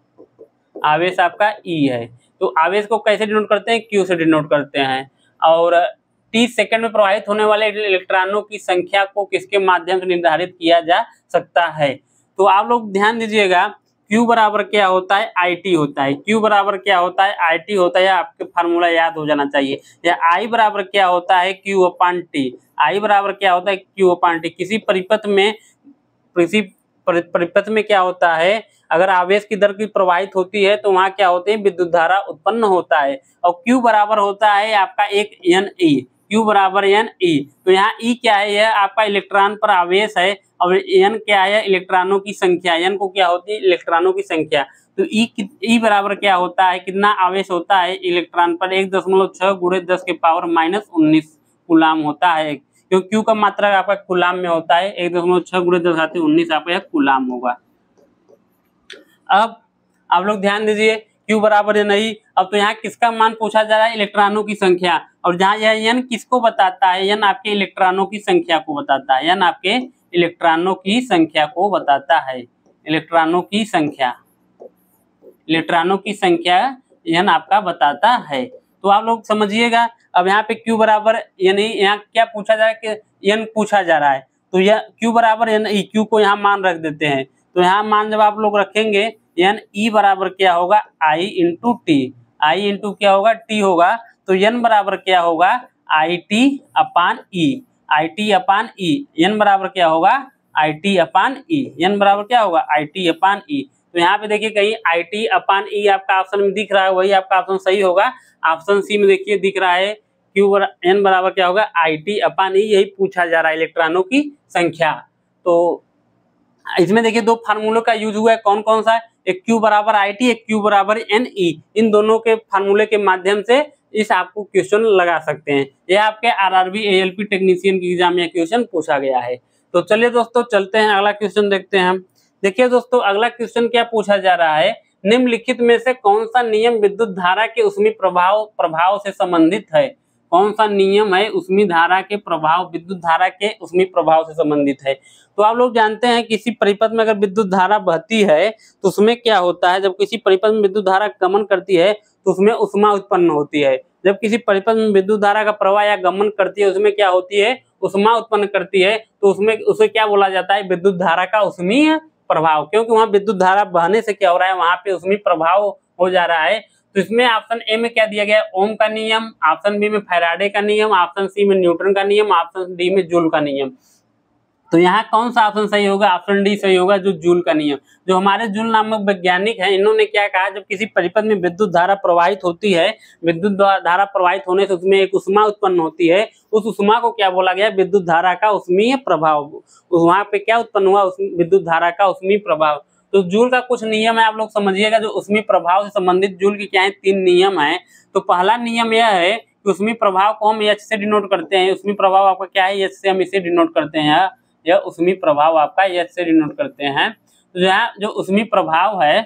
आवेश आपका ई है। तो आवेश को कैसे डिनोट करते हैं? क्यू से डिनोट करते हैं। और तीस सेकंड में प्रवाहित होने वाले इलेक्ट्रॉनों की संख्या को किसके माध्यम से निर्धारित किया जा सकता है? तो आप लोग ध्यान दीजिएगा Q बराबर क्या होता है? आई टी होता है। Q बराबर क्या होता है? आई टी होता है। आपके फार्मूला याद हो जाना चाहिए। या I बराबर क्या होता है? Q upon T. I बराबर क्या होता है? Q upon T. किसी परिपथ में किसी परिपथ में क्या होता है? अगर आवेश की दर की प्रवाहित होती है तो वहां क्या होते हैं? विद्युत धारा उत्पन्न होता है। और Q बराबर होता है आपका एक एन ई। Q बराबर एन ई। तो यहाँ E क्या है? यह आपका इलेक्ट्रॉन पर आवेश है और N क्या है? इलेक्ट्रॉनों की संख्या। N को क्या होती है? इलेक्ट्रॉनों की संख्या। तो E E बराबर क्या होता है? कितना आवेश होता है इलेक्ट्रॉन पर? एक दशमलव छह गुणे दस के पावर माइनस उन्नीस कुलाम होता है। क्योंकि Q का मात्रा आपका कुलाम में होता है। एक दशमलव छह गुणे दस आते उन्नीस आपका कुलाम होगा। अब आप लोग ध्यान दीजिए Q बराबर है नहीं। अब तो यहाँ किसका मान पूछा जा रहा है? इलेक्ट्रॉनों की संख्या। और जहाँ यह N किसको बताता है? N आपके इलेक्ट्रॉनों की संख्या को बताता है। N आपके इलेक्ट्रॉनों की संख्या को बताता है। इलेक्ट्रॉनों की संख्या, इलेक्ट्रॉनों की संख्या N आपका बताता है। तो आप लोग समझिएगा। अब यहाँ पे Q बराबर यानी यहाँ क्या पूछा जा रहा है कि N पूछा जा रहा है। तो यह Q बराबर N ई, Q को यहाँ मान रख देते हैं। तो यहाँ मान जब आप लोग रखेंगे N ई बराबर क्या होगा? I into T. I into क्या होगा? T होगा। तो N बराबर क्या होगा? I T upon E. I T upon E. N बराबर क्या होगा? I T upon E. N बराबर क्या होगा? I T upon E. तो यहाँ पे देखिए कहीं आई टी अपान ई आपका ऑप्शन में दिख रहा है, वही आपका ऑप्शन सही होगा। ऑप्शन सी में देखिए दिख रहा है Q N बराबर क्या होगा? I T upon E. यही पूछा जा रहा है, इलेक्ट्रॉनों की संख्या। तो इसमें देखिए दो फार्मूलों का यूज हुआ है। कौन कौन सा है? एक Q बराबर आई टी, एक Q बराबर एन ई। इन दोनों के फार्मूले के माध्यम से इस आपको क्वेश्चन लगा सकते हैं। यह आपके आरआरबी एएलपी टेक्नीशियन की एग्जाम में क्वेश्चन पूछा गया है। तो चलिए दोस्तों चलते हैं अगला क्वेश्चन देखते हैं हम। देखिए दोस्तों अगला क्वेश्चन क्या पूछा जा रहा है? निम्नलिखित में से कौन सा नियम विद्युत धारा के उसमें प्रभाव प्रभाव से संबंधित है? कौन सा नियम है उसमें धारा के प्रभाव, विद्युत धारा के उसमें प्रभाव से संबंधित है? तो आप लोग जानते हैं किसी परिपथ में अगर विद्युत धारा बहती है तो उसमें क्या होता है? जब किसी परिपथ में विद्युत धारा गमन करती है तो उसमें ऊष्मा उत्पन्न होती है। जब किसी परिपथ में विद्युत धारा का प्रवाह या गमन करती है उसमें क्या होती है? ऊष्मा उत्पन्न करती है। तो उसमें उसे क्या बोला जाता है? विद्युत धारा का ऊष्मीय प्रभाव। क्योंकि वहां विद्युत धारा बहने से क्या हो रहा है? वहां पे ऊष्मीय प्रभाव हो जा रहा है। तो इसमें ऑप्शन ए में क्या दिया गया है? ओम का नियम, ऑप्शन बी में फैराडे का नियम, ऑप्शन सी में न्यूटन का नियम, ऑप्शन डी में जूल का नियम। तो यहाँ कौन सा ऑप्शन सही होगा? ऑप्शन डी सही होगा, जो जूल का नियम। जो हमारे जूल नामक वैज्ञानिक हैं, इन्होंने क्या कहा, जब किसी परिपथ में विद्युत धारा प्रवाहित होती है, विद्युत धारा प्रवाहित होने से उसमें एक ऊष्मा उत्पन्न होती है, उस ऊष्मा को क्या बोला गया? विद्युत धारा का ऊष्मीय प्रभाव। वहां पे क्या उत्पन्न हुआ? विद्युत धारा का ऊष्मीय प्रभाव। तो जूल का कुछ नियम है, आप लोग समझिएगा। जो ऊष्मीय प्रभाव से संबंधित जूल की क्या है? तीन नियम है। तो पहला नियम यह है कि ऊष्मीय प्रभाव को हम एच से डिनोट करते हैं। ऊष्मीय प्रभाव आपका क्या है? एच से हम इसे डिनोट करते हैं। यह ऊष्मीय प्रभाव आपका एच से डिनोट करते हैं। तो यहाँ जो ऊष्मीय प्रभाव है,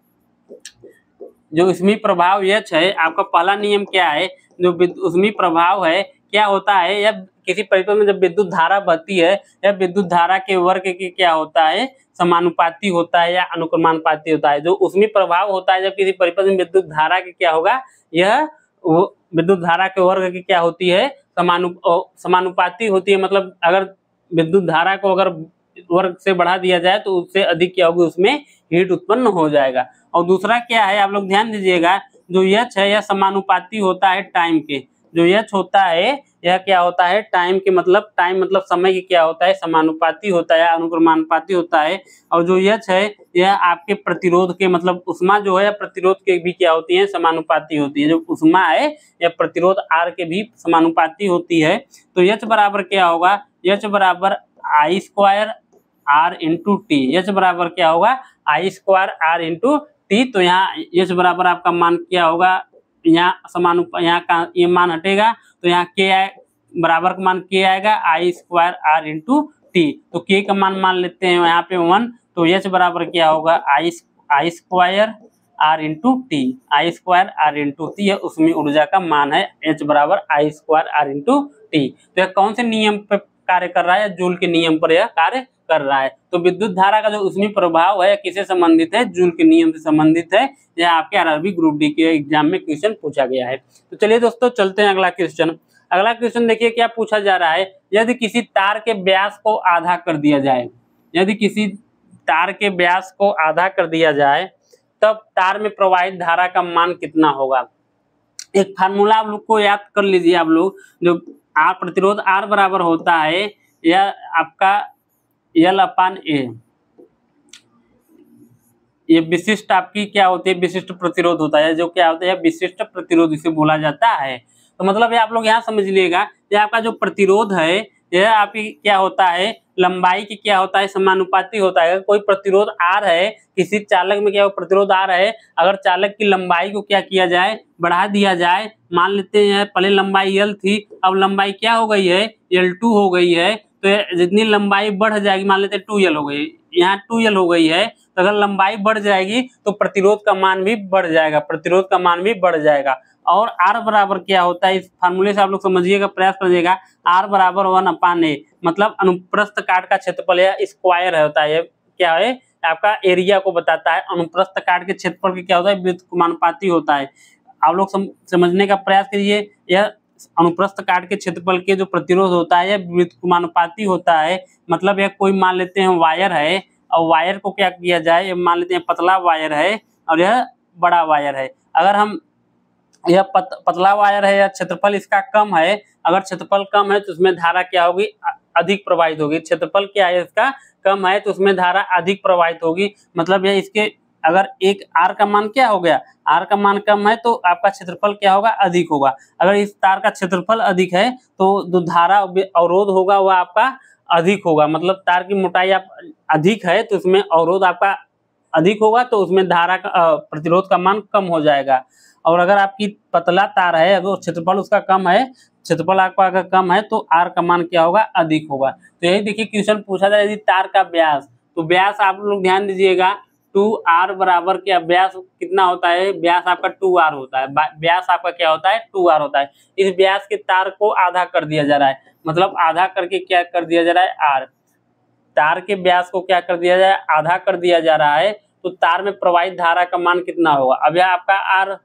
जो ऊष्मीय प्रभाव एच है, आपका पहला नियम क्या है? जो ऊष्मीय प्रभाव है क्या होता है? यह किसी परिपथ में जब विद्युत धारा बहती है, यह विद्युत धारा के वर्ग के क्या होता है? समानुपाती होता है या अनुक्रमानुपाती होता है। जो ऊष्मीय प्रभाव होता है जब किसी परिपथ में विद्युत धारा की क्या होगा? यह विद्युत धारा के वर्ग की क्या होती है? समानु समानुपाती होती है। मतलब अगर विद्युत धारा को अगर वर्ग से बढ़ा दिया जाए तो उससे अधिक क्या होगी? उसमें हीट उत्पन्न हो जाएगा। और दूसरा क्या है, आप लोग ध्यान दीजिएगा, जो एच है यह समानुपाती होता है टाइम के। जो एच होता है यह क्या होता है? टाइम के, मतलब टाइम मतलब समय की क्या होता है? समानुपाती होता है, अनुक्रमानुपाती होता है। और जो एच है यह आपके प्रतिरोध के, मतलब ऊष्मा जो है प्रतिरोध के भी क्या होती है? समानुपाती होती है। जो ऊष्मा है यह प्रतिरोध आर के भी समानुपाती होती है। तो एच बराबर क्या होगा? एच बराबर I square R into T. H बराबर क्या होगा? I square R into T. तो यहाँ एच बराबर आपका मान क्या होगा? यहाँ समानु यहाँ का ये मान हटेगा तो यहाँ के बराबर का मान के आएगा I square R into T. तो के का मान मान लेते हैं यहाँ पे वन। तो एच बराबर क्या होगा? I I square R into T. I square R into T यह उसमें ऊर्जा का मान है। एच बराबर I square R into T. तो यह कौन से नियम पर कार्य कर रहा है? जूल के नियम पर यह कार्य कर रहा है। तो विद्युत धारा का जो ऊष्मीय प्रभाव है किससे संबंधित है? जूल के नियम से संबंधित है। यह आपके आरआरबी ग्रुप डी के एग्जाम में क्वेश्चन पूछा गया है। तो चलिए दोस्तों चलते हैं अगला क्वेश्चन। अगला क्वेश्चन देखिए क्या पूछा जा रहा है। यदि किसी तार के व्यास को आधा कर दिया जाए, यदि किसी तार के व्यास को आधा कर दिया जाए तब तार में प्रवाहित धारा का मान कितना होगा? एक फार्मूला आप लोग को याद कर लीजिए। आप लोग जो आर प्रतिरोध आर बराबर होता है यह आपका एल अपान ए, ये विशिष्ट आपकी क्या होती है? विशिष्ट प्रतिरोध होता है। जो क्या होता है? विशिष्ट प्रतिरोध इसे बोला जाता है। तो मतलब ये आप लोग यहाँ समझ लीजिएगा, ये आपका जो प्रतिरोध है यह आपकी क्या होता है? लंबाई की क्या होता है? समानुपाती होता है। कोई प्रतिरोध आर है, किसी चालक में क्या प्रतिरोध आर है, अगर चालक की लंबाई को क्या किया जाए? बढ़ा दिया जाए। मान लेते हैं पहले लंबाई एल थी, अब लंबाई क्या हो गई है? एल टू हो गई है। तो जितनी लंबाई बढ़ जाएगी, मान लेते हैं टू एल हो गई, यहाँ टू एल हो गई है, तो अगर लंबाई बढ़ जाएगी तो प्रतिरोध का मान भी बढ़ जाएगा, प्रतिरोध का मान भी बढ़ जाएगा। और आर बराबर क्या होता है? इस फार्मूले से आप लोग समझिएगा, प्रयास करिएगा। आर बराबर वन अपान ए, मतलब अनुप्रस्थ काट का क्षेत्रफल या स्क्वायर होता है। क्या है? आपका एरिया को बताता है। अनुप्रस्थ काट के क्षेत्रफल क्या होता है? व्युत्क्रमानुपाती होता है। आप लोग सम, समझने का प्रयास करिए। यह अनुप्रस्थ काट के क्षेत्रफल के जो प्रतिरोध होता है यह व्युत्क्रमानुपाती होता है। मतलब यह कोई मान लेते हैं वायर है, और वायर को क्या किया जाए? ये मान लेते हैं पतला वायर है और यह बड़ा वायर है। अगर हम यह पत, पतला वायर है या क्षेत्रफल इसका कम है, अगर क्षेत्रफल कम है तो उसमें धारा क्या होगी? अधिक प्रवाहित होगी। क्षेत्रफल क्या है इसका? कम है तो उसमें धारा अधिक प्रवाहित होगी। मतलब यह इसके अगर एक आर का मान क्या हो गया? आर का मान कम है तो आपका क्षेत्रफल क्या होगा? अधिक होगा। अगर इस तार का क्षेत्रफल अधिक है तो जो धारा अवरोध होगा वह आपका अधिक होगा। मतलब तार की मोटाई आप अधिक है तो उसमें अवरोध आपका अधिक होगा, तो उसमें धारा का प्रतिरोध का मान कम हो जाएगा। और अगर आपकी पतला तार है, अगर क्षेत्रफल उसका कम है, क्षेत्रफल आपका अगर कम है तो आर का मान क्या होगा? अधिक होगा। तो यही देखिए क्वेश्चन पूछा जाए यदि तार का व्यास, तो व्यास आप लोग ध्यान दीजिएगा, टू आर बराबर क्या? व्यास कितना होता है? व्यास आपका टू आर होता है। व्यास आपका क्या होता है? टू आर होता है। इस व्यास के तार को आधा कर दिया जा रहा है, मतलब आधा करके क्या कर दिया जा रहा है? आर। तार के व्यास को क्या कर दिया जाए? आधा कर दिया जा रहा है। तो तार में प्रवाहित धारा का मान कितना होगा? अब यह आपका आर,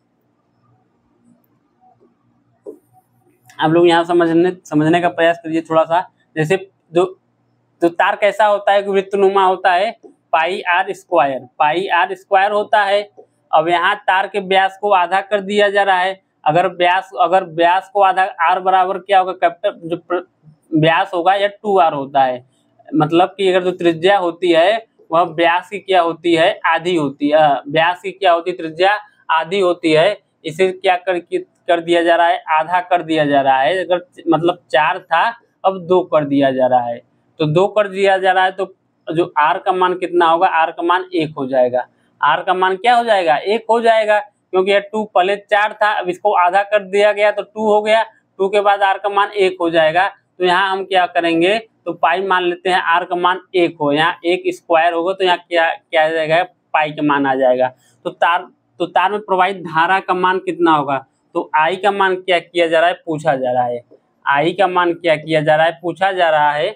आप लोग यहाँ समझने समझने का प्रयास करिए थोड़ा सा। जैसे जो तो तार कैसा होता है? वृत्तनुमा होता है। Pi R square, pi R square होता है। अब यहाँ तार के व्यास को आधा कर दिया जा रहा है। अगर व्यास अगर व्यास को आधा, आर बराबर क्या होगा? कैपिटल जो व्यास होगा यह टू आर होता है। मतलब कि अगर जो त्रिज्या होती है वह व्यास की क्या होती है, आधी होती है। व्यास की क्या होती है, त्रिज्या आधी होती है। इसे क्या कर कर दिया जा रहा है, आधा कर दिया जा रहा है। अगर मतलब चार था अब दो कर दिया जा रहा है, तो दो कर दिया जा रहा है तो जो आर का मान कितना होगा, आर का मान एक हो जाएगा। आर का मान क्या हो जाएगा, एक हो जाएगा, क्योंकि यह टू पहले चार था, अब इसको आधा कर दिया गया तो टू हो गया। टू के बाद आर का मान एक हो जाएगा। तो यहाँ हम क्या करेंगे, तो पाई मान लेते हैं, आर का मान एक हो, यहाँ एक स्क्वायर होगा तो यहाँ क्या क्या आ जाएगा, पाई का मान आ जाएगा। तो तार तो तार में प्रवाहित धारा का मान कितना होगा, तो आई का मान क्या किया जा रहा है, पूछा जा रहा है। आई का मान क्या किया जा रहा है, पूछा जा रहा है।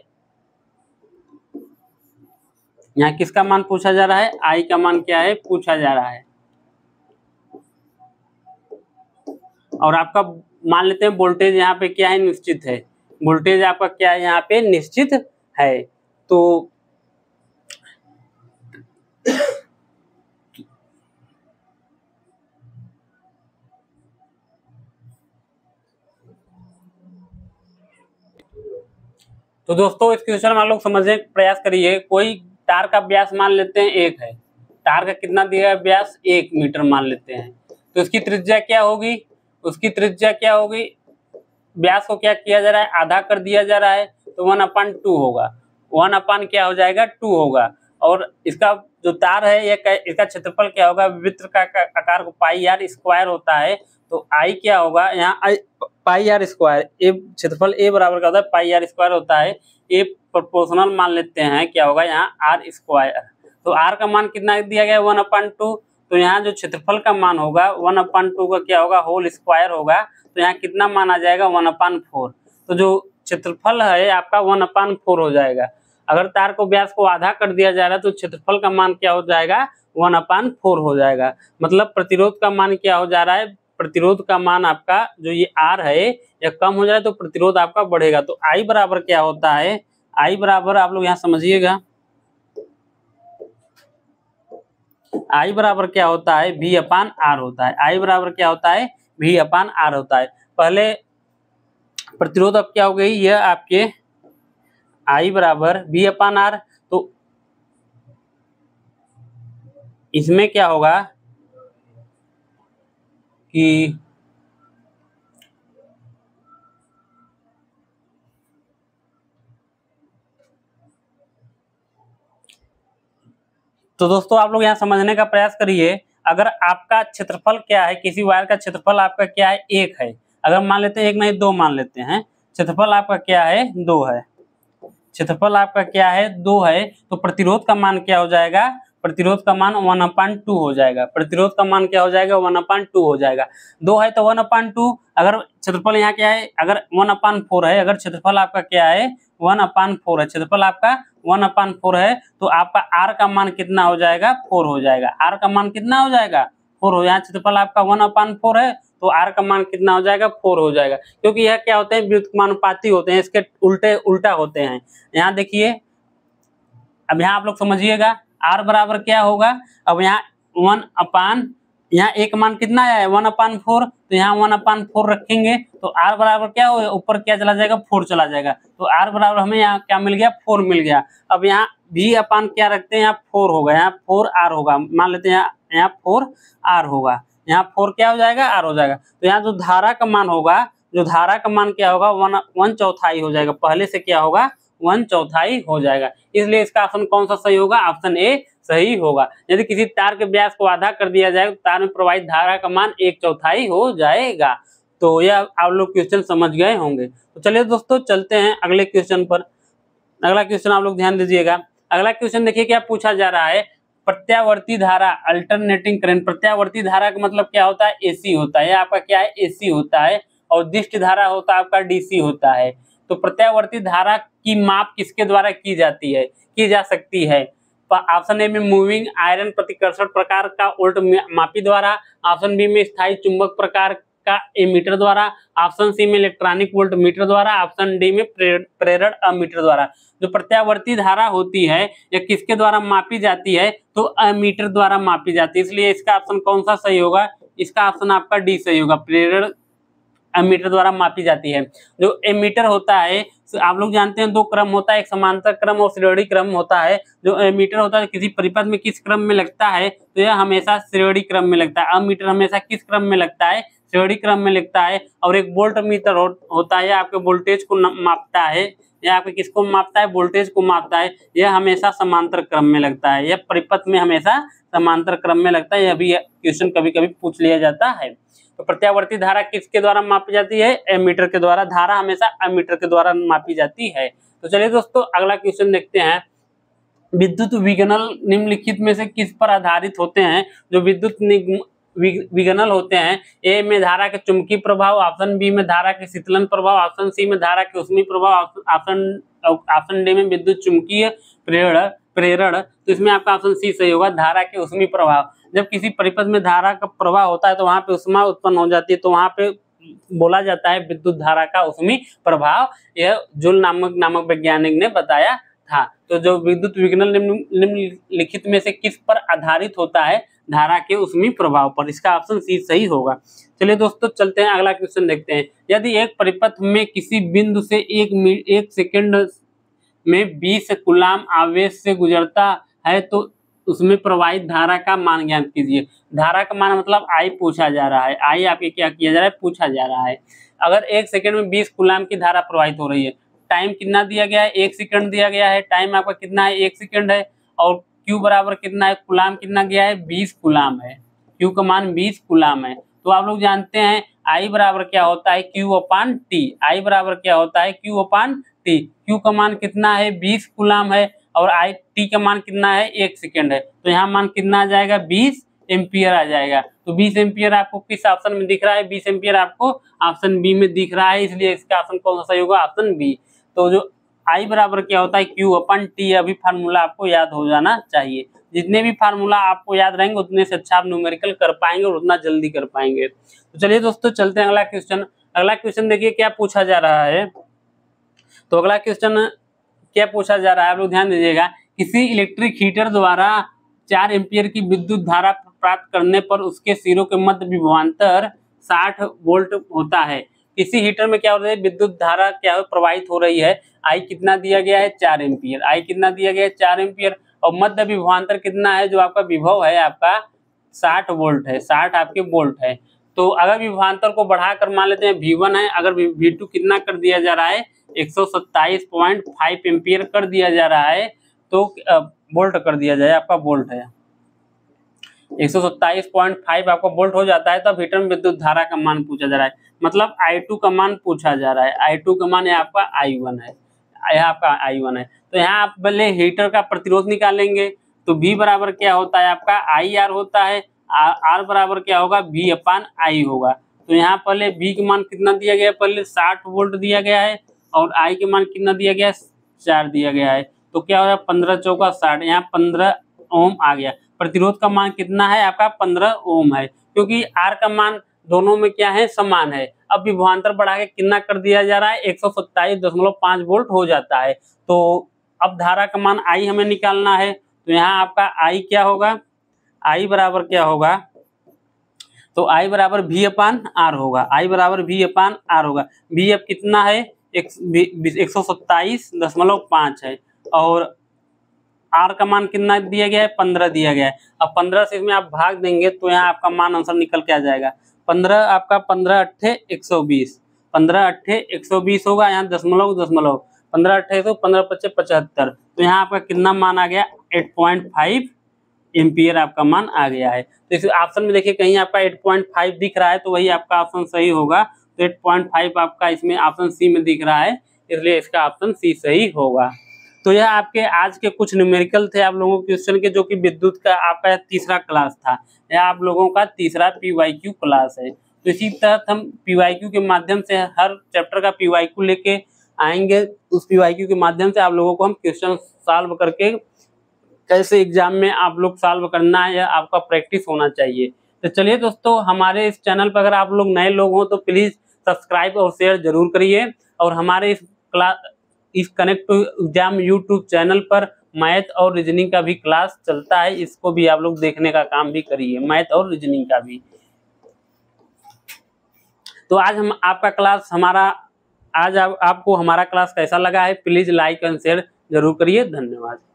यहाँ किसका मान पूछा जा रहा है, आई का मान क्या है, पूछा जा रहा है। और आपका मान लेते हैं वोल्टेज यहाँ पे क्या है, निश्चित है। वोल्टेज आपका क्या है, यहाँ पे निश्चित है। तो तो दोस्तों इस क्वेश्चन में आप लोग समझने का प्रयास करिए। कोई तार का व्यास मान लेते हैं एक है, तार का कितना दिया है व्यास, एक मीटर मान लेते हैं। तो इसकी त्रिज्या क्या होगी, उसकी त्रिज्या क्या होगी, व्यास को क्या किया जा रहा है, आधा कर दिया जा रहा है, तो वन अपान टू होगा। वन अपान क्या हो जाएगा, टू होगा। और इसका जो तार है ये इसका क्षेत्रफल क्या होगा, वृत्त का आकार को पाई आर स्क्वायर होता है। तो आई क्या होगा, यहाँ आई पाई आर स्क्वायर, ए क्षेत्रफल ए बराबर का होता है पाई आर स्क्वायर होता है। ए प्रोपोर्शनल मान लेते हैं, क्या होगा यहाँ आर स्क्वायर। तो आर का मान कितना दिया गया, वन अपान टू। तो यहाँ जो क्षेत्रफल का मान होगा वन अपान टू का क्या होगा, होल स्क्वायर होगा। तो यहाँ कितना मान आ जाएगा, वन अपान फोर। तो जो क्षेत्रफल है आपका वन अपान फोर हो जाएगा। अगर तार को व्यास को आधा कर दिया जा रहा है तो क्षेत्रफल का मान क्या हो जाएगा, वन अपान फोर हो जाएगा। मतलब प्रतिरोध का मान क्या हो जा रहा है, प्रतिरोध का मान आपका जो ये आर है या कम हो जाए तो प्रतिरोध आपका बढ़ेगा। तो आई बराबर क्या होता है, आई बराबर आप लोग यहाँ समझिएगा, आई बराबर क्या होता है, वी अपान आर होता है। आई बराबर क्या होता है, वी अपान आर होता है। पहले प्रतिरोध अब क्या हो गई, यह आपके आई बराबर वी अपान आर। तो इसमें क्या होगा कि तो दोस्तों आप लोग यहाँ समझने का प्रयास करिए। अगर आपका क्षेत्रफल क्या है, किसी वायर का क्षेत्रफल आपका क्या है, एक है। अगर मान लेते हैं एक नहीं दो मान लेते हैं, क्षेत्रफल आपका क्या है, दो है। क्षेत्रफल आपका क्या है, दो है। तो प्रतिरोध का मान क्या हो जाएगा, प्रतिरोध का मान वन अपान टू हो जाएगा। प्रतिरोध का मान क्या हो जाएगा, वन अपान टू हो जाएगा। दो है तो वन अपान टू। अगर क्षेत्रफल यहाँ क्या है, अगर वन अपान फोर है, अगर क्षेत्रफल आपका क्या है, वन अपान फोर है, क्षेत्रफल आपका वन अपान फोर है, तो आपका आर का मान कितना हो जाएगा, फोर हो जाएगा। आर का मान कितना हो जाएगा, फोर हो। यहाँ क्षेत्रफल आपका वन अपान फोर है तो आर का मान कितना हो जाएगा, फोर हो जाएगा। क्योंकि यह क्या होते हैं, व्युत्क्रमानुपाती होते हैं, इसके उल्टे उल्टा होते हैं। यहाँ देखिए, अब यहाँ आप लोग समझिएगा, आर बराबर क्या होगा, अब यहाँ वन अपान, यहाँ एक मान कितना आया है, वन अपान फोर। तो यहाँ वन अपान फोर रखेंगे तो आर बराबर क्या होगा, ऊपर क्या चला जाएगा, फोर चला जाएगा। तो आर बराबर हमें यहाँ क्या मिल गया, फोर मिल गया। अब यहाँ भी अपान क्या रखते हैं, यहाँ फोर होगा, यहाँ फोर आर होगा। मान लेते हैं यहाँ यहाँ फोर आर होगा, यहाँ फोर क्या हो जाएगा, आर हो जाएगा। तो यहाँ जो धारा का मान होगा, जो धारा का मान क्या होगा, वन वन चौथाई हो जाएगा। पहले से क्या होगा, वन चौथाई हो जाएगा। इसलिए इसका ऑप्शन कौन सा सही होगा, ऑप्शन ए सही होगा। यदि किसी तार के व्यास को आधा कर दिया जाए तो तार में प्रवाहित धारा का मान एक चौथाई हो जाएगा। तो यह आप लोग क्वेश्चन समझ गए होंगे। तो चलिए दोस्तों चलते हैं अगले क्वेश्चन पर। अगला क्वेश्चन आप लोग ध्यान दीजिएगा। अगला क्वेश्चन देखिए क्या पूछा जा रहा है, प्रत्यावर्ती धारा, अल्टरनेटिंग करंट। प्रत्यावर्ती धारा का मतलब क्या होता है, एसी होता है। आपका क्या है, एसी होता है। और दिष्ट धारा होता है आपका डीसी होता है। तो प्रत्यावर्ती धारा की माप किसके द्वारा की जाती है, की जा सकती है। ऑप्शन ए में मूविंग आयरन प्रतिकर्षण प्रकार का उल्ट मापी द्वारा, ऑप्शन बी में स्थायी चुंबक प्रकार का एमीटर द्वारा, ऑप्शन सी में इलेक्ट्रॉनिक वोल्ट मीटर द्वारा, ऑप्शन डी में प्रेरण अमीटर द्वारा। जो प्रत्यावर्ती धारा होती है यह किसके द्वारा मापी जाती है, तो अमीटर द्वारा मापी जाती है। इसलिए इसका ऑप्शन कौन सा सही होगा, इसका ऑप्शन आपका डी सही होगा, प्रेरण एमीटर द्वारा मापी जाती है। जो एमीटर होता है आप लोग जानते हैं दो क्रम होता है, एक समांतर क्रम और श्रेणी क्रम होता है। जो एमीटर होता है किसी परिपथ में किस क्रम में लगता है तो यह हमेशा श्रेणी क्रम में लगता है। अमीटर हमेशा किस क्रम में लगता है, श्रेणी क्रम में लगता है। और एक वोल्ट मीटर हो, होता है, आपके वोल्टेज को मापता है, यह आपके किसको मापता है, वोल्टेज को मापता है। यह हमेशा समांतर क्रम में लगता है, यह परिपथ में हमेशा समांतर क्रम में लगता है। यह भी क्वेश्चन कभी कभी पूछ लिया जाता है। तो प्रत्यावर्ती धारा किसके द्वारा मापी जाती है, एमीटर के द्वारा। धारा हमेशा एमीटर के द्वारा मापी जाती है। तो चलिए दोस्तों अगला क्वेश्चन देखते हैं। विद्युत विघनन निम्नलिखित में से किस पर आधारित होते हैं। जो विद्युत विघनन होते हैं, ए में धारा के चुंबकीय प्रभाव, ऑप्शन बी में धारा के शीतलन प्रभाव, ऑप्शन सी में धारा के ऊष्मीय प्रभाव, ऑप्शन ऑप्शन डी में विद्युत चुंबकीय प्रेरण प्रेरण तो इसमें आपका ऑप्शन सी सही होगा, धारा के ऊष्मीय प्रभाव। जब किसी परिपथ में धारा का प्रवाह होता है तो वहां पे ऊष्मा उत्पन्न हो जाती है, तो वहां पे बोला जाता है विद्युत धारा का ऊष्मीय प्रभाव। यह जूल नामक नामक वैज्ञानिक ने बताया था। तो जो विद्युत विघनन निम्नलिखित में से किस पर आधारित होता है, धारा के ऊष्मीय प्रभाव पर। इसका ऑप्शन सी सही होगा। चलिए दोस्तों चलते हैं अगला क्वेश्चन देखते हैं। यदि एक परिपथ में किसी बिंदु से एक एक सेकेंड में बीस कूलाम आवेश से गुजरता है तो उसमें प्रवाहित धारा का मान ज्ञात कीजिए। धारा का मान मतलब आई पूछा जा रहा है। आई आपके क्या किया जा रहा है, पूछा जा रहा है। अगर एक सेकंड में बीस कूलाम की धारा प्रवाहित हो रही है, टाइम कितना दिया गया है, एक सेकंड दिया गया है। टाइम आपका कितना है, एक सेकंड है। और क्यू बराबर कितना है, कूलाम कितना गया है, बीस कूलाम है। क्यू का मान बीस कूलाम है। तो आप लोग जानते हैं आई बराबर क्या होता है, क्यू अपान टी। आई बराबर क्या होता है, क्यू अपान टी। क्यू का मान कितना है, बीस कूलाम है। और आई टी का मान कितना है, एक सेकंड है। तो यहाँ मान कितना आ जाएगा, बीस एम्पियर आ जाएगा। तो बीस एम्पियर आपको किस ऑप्शन में दिख रहा है, बीस एम्पियर आपको ऑप्शन बी में दिख रहा है, इसलिए इसका ऑप्शन कौन सा सही होगा, ऑप्शन बी। तो जो आई बराबर क्या होता है, क्यू अपन टी। अभी फार्मूला आपको याद हो जाना चाहिए। जितने भी फार्मूला आपको याद रहेंगे उतने से अच्छा आप न्यूमेरिकल कर पाएंगे और उतना जल्दी कर पाएंगे। तो चलिए दोस्तों चलते हैं अगला क्वेश्चन। अगला क्वेश्चन देखिए क्या पूछा जा रहा है। तो अगला क्वेश्चन क्या पूछा जा रहा है, आप लोग ध्यान दीजिएगा। किसी इलेक्ट्रिक हीटर द्वारा चार एम्पियर की विद्युत धारा प्राप्त करने पर उसके सिरों के मध्य विभवांतर साठ वोल्ट होता है। किसी हीटर में क्या हो रहा है, विद्युत धारा क्या प्रवाहित हो रही है। आई कितना दिया गया है, चार एम्पियर। आई कितना दिया गया है, चार एम्पियर। और मध्य विभवांतर कितना है, जो आपका विभव है आपका साठ वोल्ट है, साठ आपके वोल्ट है। तो अगर विभवांतर को बढ़ाकर मान लेते हैं वी वन है, अगर वी टू कितना कर दिया जा रहा है, एक सौ सत्ताईस पॉइंट फाइव एम्पियर कर दिया जा रहा है, तो वोल्ट कर दिया जाए, आपका वोल्ट है एक सौ सत्ताईस पॉइंट फाइव आपका वोल्ट हो जाता है। तब हीटर में विद्युत धारा का मान पूछा जा रहा है, मतलब आई टू का मान पूछा जा रहा है। आई टू का मान यहाँ आपका आई वन है, यहाँ आपका आई वन है। तो यहाँ आप पहले हीटर का प्रतिरोध निकालेंगे। तो V बराबर क्या होता है आपका आई आर होता है। आर बराबर क्या होगा, V अपान आई होगा। तो यहाँ पहले V का मान कितना दिया गया है, पहले साठ वोल्ट दिया गया है। और I के मान कितना दिया गया है, चार दिया गया है। तो क्या हो रहा है, पंद्रह चौका साठ, यहाँ पंद्रह ओम आ गया। प्रतिरोध का मान कितना है आपका, पंद्रह ओम है, क्योंकि R का मान दोनों में क्या है, समान है। अब विभवांतर बढ़ा के कितना कर दिया जा रहा है, एक सौ सत्ताईस दशमलव पाँच वोल्ट हो जाता है। तो अब धारा का मान I हमें निकालना है। तो यहाँ आपका I क्या होगा, I बराबर क्या होगा, तो I बराबर V अपान आर होगा। I बराबर V अपान आर होगा। V अब कितना है, एक सौ सत्ताईस दशमलव पाँच है। और R का मान कितना दिया गया है, पंद्रह दिया गया है। अब पंद्रह से इसमें आप भाग देंगे तो यहाँ आपका मान आंसर निकल के आ जाएगा। पंद्रह आपका पंद्रह अट्ठे एक सौ बीस, पंद्रह अट्ठे एक सौ बीस होगा। यहाँ दशमलव दशमलव पंद्रह अट्ठे तो पंद्रह पच्चे पचहत्तर। तो यहाँ आपका कितना मान आ गया, आठ पॉइंट पाँच एम्पियर आपका मान आ गया है। तो इस ऑप्शन में देखिए कहीं आपका आठ पॉइंट पाँच दिख रहा है, तो वही आपका ऑप्शन सही होगा। तो आठ पॉइंट पाँच आपका इसमें ऑप्शन सी में दिख रहा है, इसलिए इसका ऑप्शन सी सही होगा। तो यह आपके आज के कुछ न्यूमेरिकल थे आप लोगों के क्वेश्चन के, जो कि विद्युत का आपका तीसरा क्लास था। यह आप लोगों का तीसरा पीवाईक्यू क्लास है। तो इसी तरह हम पीवाईक्यू के माध्यम से हर चैप्टर का पीवाईक्यू लेके आएंगे। उस पीवाईक्यू के माध्यम से आप लोगों को हम क्वेश्चन सॉल्व करके कैसे एग्जाम में आप लोग सॉल्व करना है, या आपका प्रैक्टिस होना चाहिए। तो चलिए दोस्तों, हमारे इस चैनल पर अगर आप लोग नए लोग हो तो प्लीज़ सब्सक्राइब और शेयर जरूर करिए। और हमारे इस क्लास इस connect to exam YouTube channel पर मैथ और रीजनिंग का भी क्लास चलता है, इसको भी आप लोग देखने का काम भी करिए, मैथ और रीजनिंग का भी। तो आज हम आपका क्लास हमारा आज आप, आपको हमारा क्लास कैसा लगा है, प्लीज़ लाइक एंड शेयर जरूर करिए। धन्यवाद।